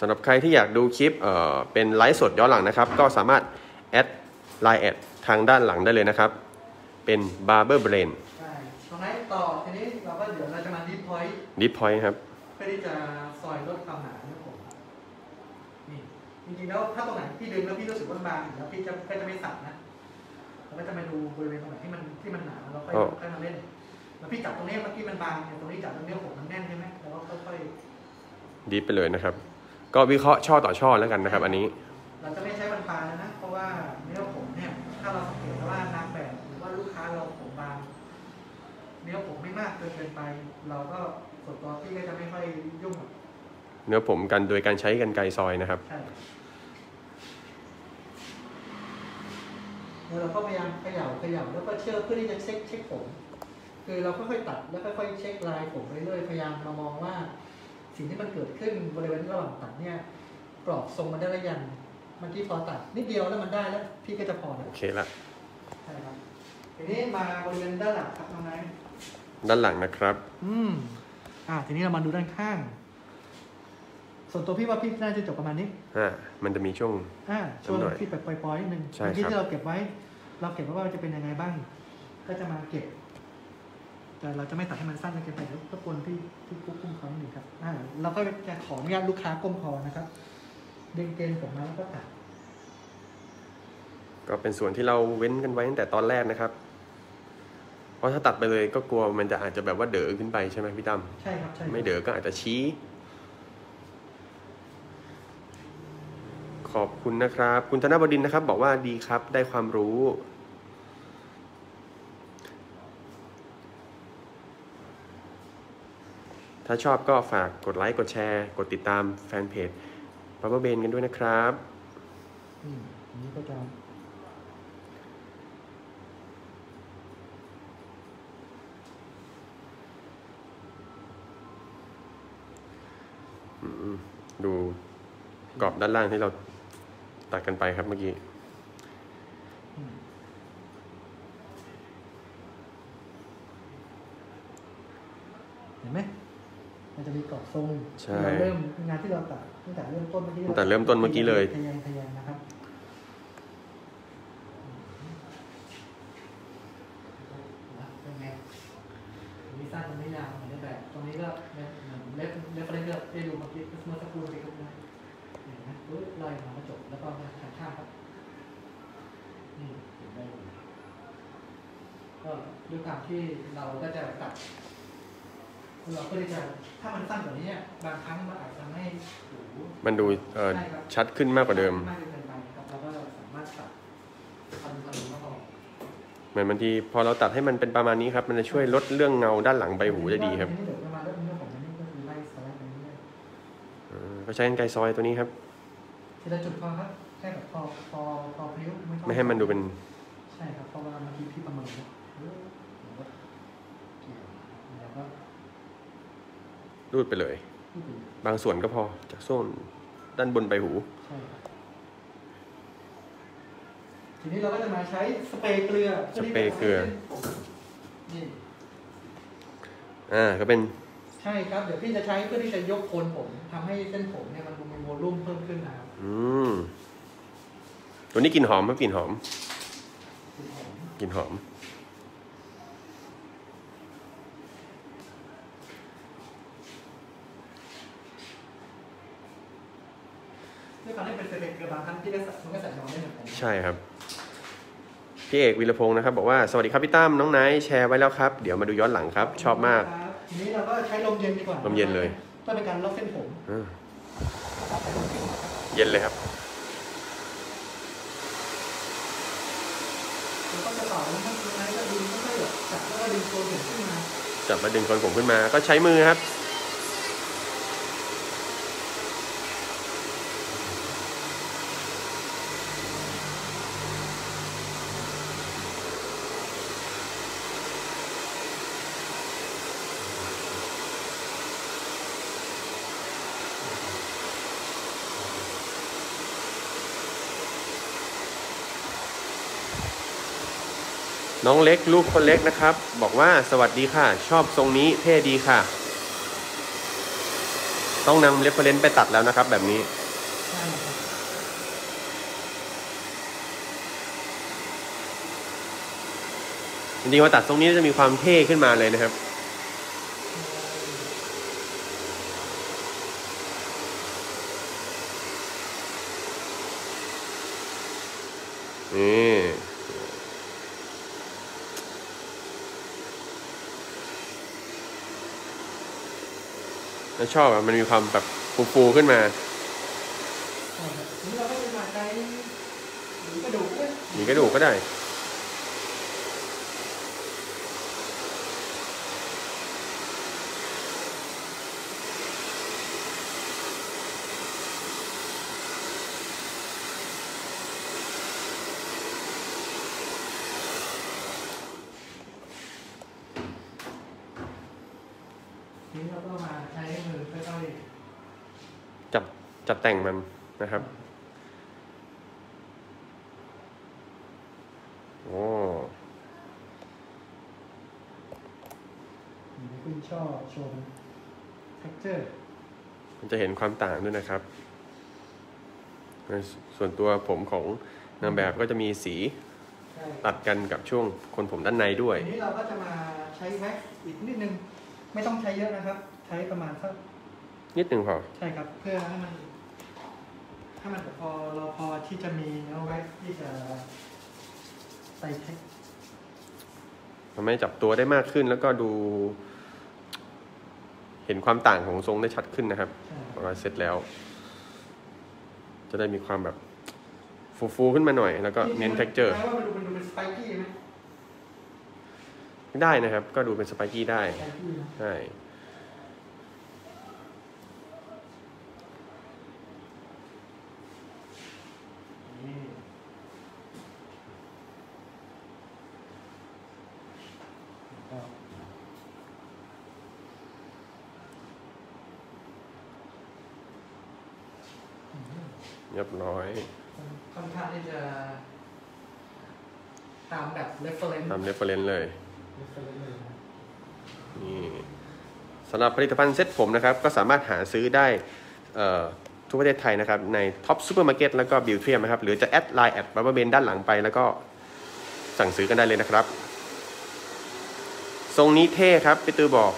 สำหรับใครที่อยากดูคลิปเอ่อเป็นไลฟ์สดย้อนหลังนะครับก็สามารถแอดไลน์แอดทางด้านหลังได้เลยนะครับเป็น Barber Brain ใช่ตรงนั้นต่อทีนี้เราก็เดี๋ยวเราจะมาดิฟพอยต์ Deep Point ครับเพื่อที่จะซอยลดความหนาของผมนี่จริงๆแล้วถ้าตรงไหนพี่ดึงแล้วพี่รู้สึกว่าบางแล้วพี่จะก็จะไม่สั่นนะเราก็จะมาดูบริเวณตรงไหนที่มันที่มันหนาเราค่อยค่อยมาเล่นแล้วพี่จับตรงนี้เมื่อกี้มันบางเนี่ยตรงนี้จับตรงนี้ผมมันแน่นใช่ไหมเราก็ค่อยๆดีไปเลยนะครับก็วิเคราะห์ช่อต่อช่อแล้วกันนะครับอันนี้เราจะไม่ใช้บรรพาแล้วนะเพราะว่าเนื้อผมเนี่ยถ้าเราสังเกตว่านางแบบหรือว่าลูกค้าเราผมบางเนื้อผมไม่มากเกินเกินไป เราก็ส่วนตัวพี่ก็จะไม่ค่อยยุ่งกับเนื้อผมกันโดยการใช้กรรไกรซอยนะครับใช่แล้วเราก็พยายามเขย่าเขย่าแล้วก็เชื่อเพื่อที่จะเช็คเช็คผมคือเราค่อยๆตัดแล้วค่อยๆเช็คลายผมไปเรื่อยพยายามมามองว่าสิ่งที่มันเกิดขึ้นบริเวณระหว่างตัดเนี่ยกรอบทรงมันได้หรือยังเมื่อกี้พอตัดนิดเดียวแล้วมันได้แล้วพี่ก็จะพอแล้วโอเคละใช่ครับทีนี้มาบริเวณด้านหลังครับน้องนายด้านหลังนะครับอืมอ่าทีนี้เรามาดูด้านข้างส่วนตัวพี่ว่าพี่น่าจะจบประมาณนี้อ่ามันจะมีช่วงอ่าช่วงพี่แบบปล่อยๆนิดนึงเมื่อกี้ที่เราเก็บไว้เราเก็บไว้ว่าจะเป็นยังไงบ้างก็จะมาเก็บแต่เราจะไม่ตัดให้มันสั้นเกินไปเดี๋ยวรบกวนพี่พี่กุ๊กกุ้งเขาหนึ่งครับอ่าเราก็จะขออนุญาตลูกค้าก้มคอนะครับดึงเกณฑ์ผมมาแล้วก็ตัดก็เป็นส่วนที่เราเว้นกันไว้ตั้งแต่ตอนแรกนะครับเพราะถ้าตัดไปเลยก็กลัวมันจะอาจจะแบบว่าเด๋อขึ้นไปใช่ไหมพี่ตั้มใช่ครับใช่ไม่เด๋อก็อาจจะชี้ขอบคุณนะครับคุณธนบดินทร์นะครับบอกว่าดีครับได้ความรู้ถ้าชอบก็ฝากกดไลค์กดแชร์กดติดตามแฟนเพจ Barber Brain กันด้วยนะครับอืมอันนี้ก็จะดูกรอบด้านล่างที่เราตัดกันไปครับเมื่อกี้เห็นไหมมันจะมีกรอบทรงเราเริ่มงานที่เราตัดตั้งแต่เริ่มต้นเมื่อกี้ตั้งแต่เริ่มต้นเมื่อกี้เลยทะแยงทะแยงนะครับเป็นไงตรงนี้สั้นตรงนี้ยาวเหมือนในแบบตรงนี้ก็เหมือนเล็บเล็บเล็บได้ดูเมื่อกี้เมื่อสักครู่ไปก็ได้เห็นไหมปุ๊บไล่มากระจกแล้วก็มาข้างข้างครับนี่เห็นได้ก็ด้วยความที่เราก็จะตัดเราก็จะถ้ามันสั้นกว่านี้บางครั้งมันอาจจะไม่มันดูชัดขึ้นมากกว่าเดิมมากเกินไปครับเราก็สามารถตัดทำทำมาพอเหมือนบางทีพอเราตัดให้มันเป็นประมาณนี้ครับมันจะช่วยลดเรื่องเงาด้านหลังใบหูได้ดีครับก็ใช้กรรไกรซอยตัวนี้ครับทีละจุดพอครับแค่แบบพอพอพอพริ้วไม่ให้มันดูเป็นใช่ครับเพราะว่าเมื่อกี้พี่ประเมินแล้วก็รูดไปเลยบางส่วนก็พอจากโซนด้านบนใบหูใช่ครับทีนี้เราก็จะมาใช้สเปรย์เกลือสเปรย์เกลือนี่อ่าก็เป็นใช่ครับเดี๋ยวพี่จะใช้เพื่อที่จะยกโคนผมทำให้เส้นผมเนี่ยมันดูมีโวลุ่มเพิ่มขึ้นนะครับอืมตัวนี้กลิ่นหอมไหมกลิ่นหอมกลิ่นหอมด้วยความที่เป็นสเปรย์เกลือบางครั้งพี่ก็ใส่มันก็ใส่นอนได้เหมือนกันใช่ครับพี่เอกวีรพงศ์นะครับบอกว่าสวัสดีครับพี่ตั้มน้องไนท์แชร์ไว้แล้วครับเดี๋ยวมาดูย้อนหลังครับชอบมากทีนี้เราก็ใช้ลมเย็นดีกว่าลมเย็นเลยเพื่อเป็นการล็อกเส้นผมเย็นเลยครับแล้วก็จะต่อแล้วก็ไนท์ก็ดึงค่อยๆจับแล้วก็ดึงโคนผมขึ้นมาจับมาดึงโคนผมขึ้นมาก็ใช้มือครับน้องเล็กลูกคนเล็กนะครับบอกว่าสวัสดีค่ะชอบทรงนี้เท่ดีค่ะต้องนำเรฟเฟอเรนซ์ไปตัดแล้วนะครับแบบนี้ใช่ครับจริงๆว่าตัดทรงนี้จะมีความเท่ขึ้นมาเลยนะครับนี่แล้วชอบอ่ะมันมีความแบบฟูๆขึ้นมานี่เราก็จะมาใช้หรือกระดูกด้วยมีกระดูกก็ได้นี่เราก็มาใช้มือค่อยจับจับแต่งมันนะครับโอ้ๆนี่คุณชอบโชว์ texture มันจะเห็นความต่างด้วยนะครับในส่วนตัวผมของนางแบบก็จะมีสีใช่ตัดกันกับช่วงคนผมด้านในด้วยทีนี้เราก็จะมาใช้แว็กซ์อีกนิดนึงไม่ต้องใช้เยอะนะครับ ใช้ประมาณสักนิดหนึ่งพอใช่ครับเพื่อให้มันให้มันพอเราพอที่จะมีเนื้อแว็กซ์ที่จะใส่เท็กทำให้จับตัวได้มากขึ้นแล้วก็ดู เห็นความต่างของทรงได้ชัดขึ้นนะครับพอเราเสร็จแล้ว จะได้มีความแบบฟูๆขึ้นมาหน่อยแล้วก็เน้น texture ว่ามันดูมันดูเป็นสไปกี้ไหมได้นะครับ ก็ดูเป็นสไปกี้ได้สไปกี้นะใช่เรียบร้อยค่อนข้างที่จะตามแบบ reference ตามเรฟเฟอเรนซ์เลย reference เลยนะนี่สำหรับผลิตภัณฑ์เซ็ตผมนะครับ ก็สามารถหาซื้อได้เอ่อทั่วประเทศไทยนะครับ ในท็อปซูเปอร์มาร์เก็ตแล้วก็บิวเทียมนะครับ หรือจะแอดไลน์แอดบับเบิ้ลเบนด้านหลังไปแล้วก็สั่งซื้อกันได้เลยนะครับ ทรงนี้เท่ครับพี่ตือบอก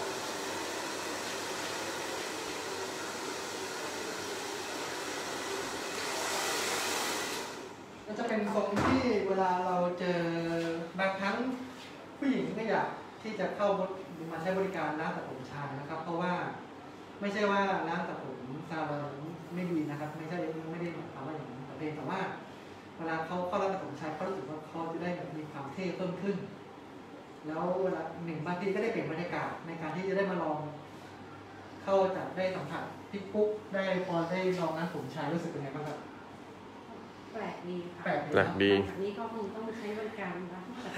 ก็จะเป็นทรงที่เวลาเราเจอบางครั้งผู้หญิงก็อยากที่จะเข้ามาใช้บริการร้านตัดผมชายนะครับ เพราะว่าไม่ใช่ว่าร้านตัดผมซาลอนไม่ดีนะครับ ไม่ใช่ไม่ได้หมายความว่าอย่างนั้นแต่เพียงแต่ว่าเวลาเขาเข้าร้านตัดผมชายเขารู้สึกว่าเขาจะได้แบบมีความเท่เพิ่มขึ้น แล้วเวลาหนึ่งบางทีก็ได้เปลี่ยนบรรยากาศในการที่จะได้มาลอง เข้าจัดได้สัมผัสพี่ปุ๊กได้พอได้ลองร้านผมชายรู้สึกเป็นไงบ้างครับแปลกดีค่ะแปลกแปลกดีแบบนี้ก็คงต้องใช้บริการร้านตัด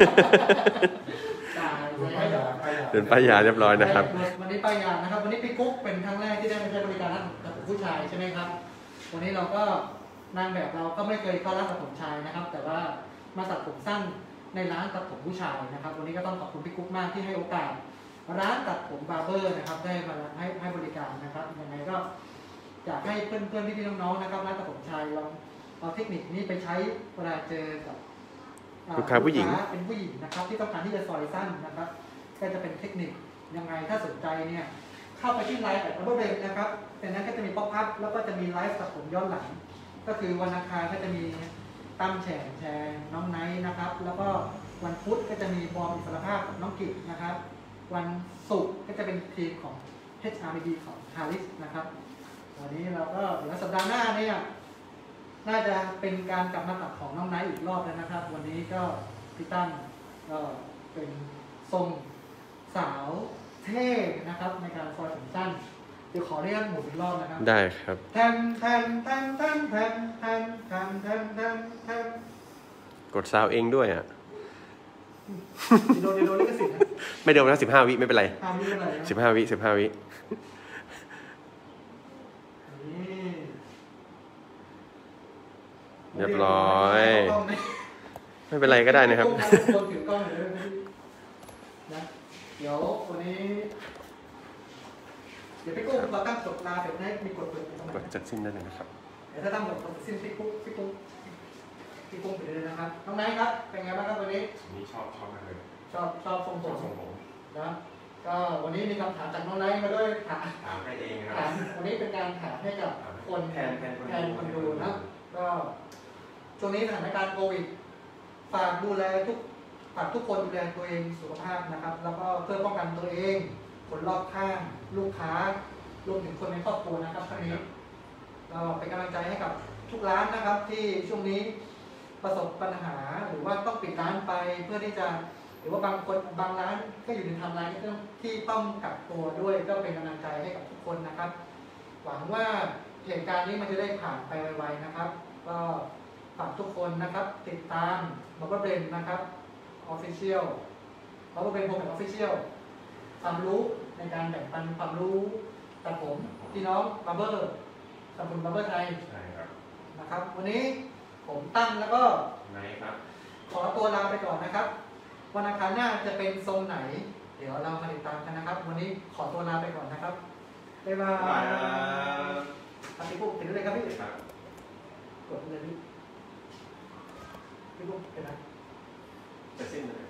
ตายแล้วเดินป้ายยาเรียบร้อยนะครับวันนี้ป้ายยานะครับ วันนี้พี่กุ๊กเป็นครั้งแรกที่ได้มาใช้บริการร้านตัดผมผู้ชายใช่ไหมครับ วันนี้เราก็นางแบบเราก็ไม่เคยเข้าร้านตัดผมชายนะครับ แต่ว่ามาตัดผมสั้นในร้านตัดผมผู้ชายนะครับ วันนี้ก็ต้องขอบคุณพี่กุ๊กมากที่ให้โอกาสร้านตัดผมบาร์เบอร์นะครับ ได้มาให้ให้บริการนะครับยังไงก็อยากให้เพื่อนๆพี่ๆน้องๆนะครับร้านตัดผมชายลองเอาเทคนิคนี้ไปใช้เวลาเจอกับลูกค้าผู้หญิงลูกค้าเป็นผู้หญิงนะครับที่ต้องการที่จะซอยสั้นนะครับ ก็จะเป็นเทคนิคยังไงถ้าสนใจเนี่ยเข้าไปที่ไลฟ์แบบอัลเบอร์เบนนะครับแต่นั้นก็จะมีป๊อปอัพแล้วก็จะมีไลฟ์ตัดผมย้อนหลัง ก็คือวันอังคารก็จะมีตั้มแฉงแชร์น้องไนท์นะครับ แล้วก็วันพุธก็จะมีบอมอิสรภาพกับน้องกิจนะครับ วันศุกร์ก็จะเป็นทีมของ เอช อาร์ บี ดี ของฮาริสนะครับวันนี้เราก็เดี๋ยวสัปดาห์หน้าเนี่ยน่าจะเป็นการกลับมาตัดของน้องไนท์อีกรอบแล้วนะครับ วันนี้ก็พี่ตั้มก็เป็นทรงสาวเท่นะครับในการซอยผมสั้นเดี๋ยวขอเรียกหมุนอีกรอบนะครับได้ครับแทนแทนแทนแทนแทนแทนแทนแทนแทนแทนกดซาวเองด้วยอ่ะโดนโดนลิขสิทธิ์นะไม่เดิมนะสิบห้าวิไม่เป็นไรห้ามนี่เป็นไรนะสิบห้าวิสิบห้าวินี่เรียบร้อย ไม่เป็นไรก็ได้นะครับโดนถือกล้องหน่อยด้วยนะเดี๋ยววันนี้ เดี๋ยวพี่กุ้งติเราตั้งกดลาเสร็จให้มีกดเปิดตรงไหนกดจัดสิ้นได้เลยนะครับเดี๋ยวถ้าตั้งกดกดสิ้นพี่ปุ๊บพี่ปุ๊บพี่ปุ๊บไปเลยนะครับน้องไนท์ครับเป็นไงบ้างครับวันนี้นี่ชอบชอบมากเลยชอบชอบทรงผชอบมทรงผมนะก็วันนี้มีคำถามจากน้องไนท์มาด้วยถามถามให้เองนะคถารับมวันนี้เป็นการถามให้กับคนแทนแทนคนแทนคนดูนะก็ช่วงนี้สถานการณ์โควิดฝากดูแลทุกฝากทุกคนดูแลตัวเองสุขภาพนะครับ แล้วก็เพื่อป้องกันตัวเองคนรอบข้างลูกค้ารวมถึงคนในครอบครัวนะครับท่านนี้ก็เป็นกำลังใจให้กับทุกร้านนะครับ ที่ช่วงนี้ประสบปัญหาหรือว่าต้องปิดร้านไปเพื่อที่จะหรือว่าบางคนบางร้านก็อยู่ในไทม์ไลน์ที่ต้องที่ต้องกักตัวด้วยก็เป็นกำลังใจให้กับทุกคนนะครับ หวังว่าเหตุการณ์นี้มันจะได้ผ่านไปไวๆนะครับ ก็ฝากทุกคนนะครับ ติดตามบับเบิ้ลเบรนนะครับออฟฟิเชียลบับเบิ้ลเบรนโฮมออฟฟิเชียลความรู้ในการแบ่งปันความรู้กับผมพี่น้องบับเบิ้ลกับคุณบับเบิ้ลไทยใช่ครับนะครับ วันนี้ผมตั้งแล้วก็ไหนครับขอตัวลาไปก่อนนะครับ วันอังคารหน้าจะเป็นทรงไหน เดี๋ยวเรามาติดตามกันนะครับ วันนี้ขอตัวลาไปก่อนนะครับบ๊ายบาบ๊ายบายยครับครับพี่ปุ๊บติดเลยครับพี่ครับกดเลยพี่พี่ปุ๊บเป็นไรจะสิ้นเลย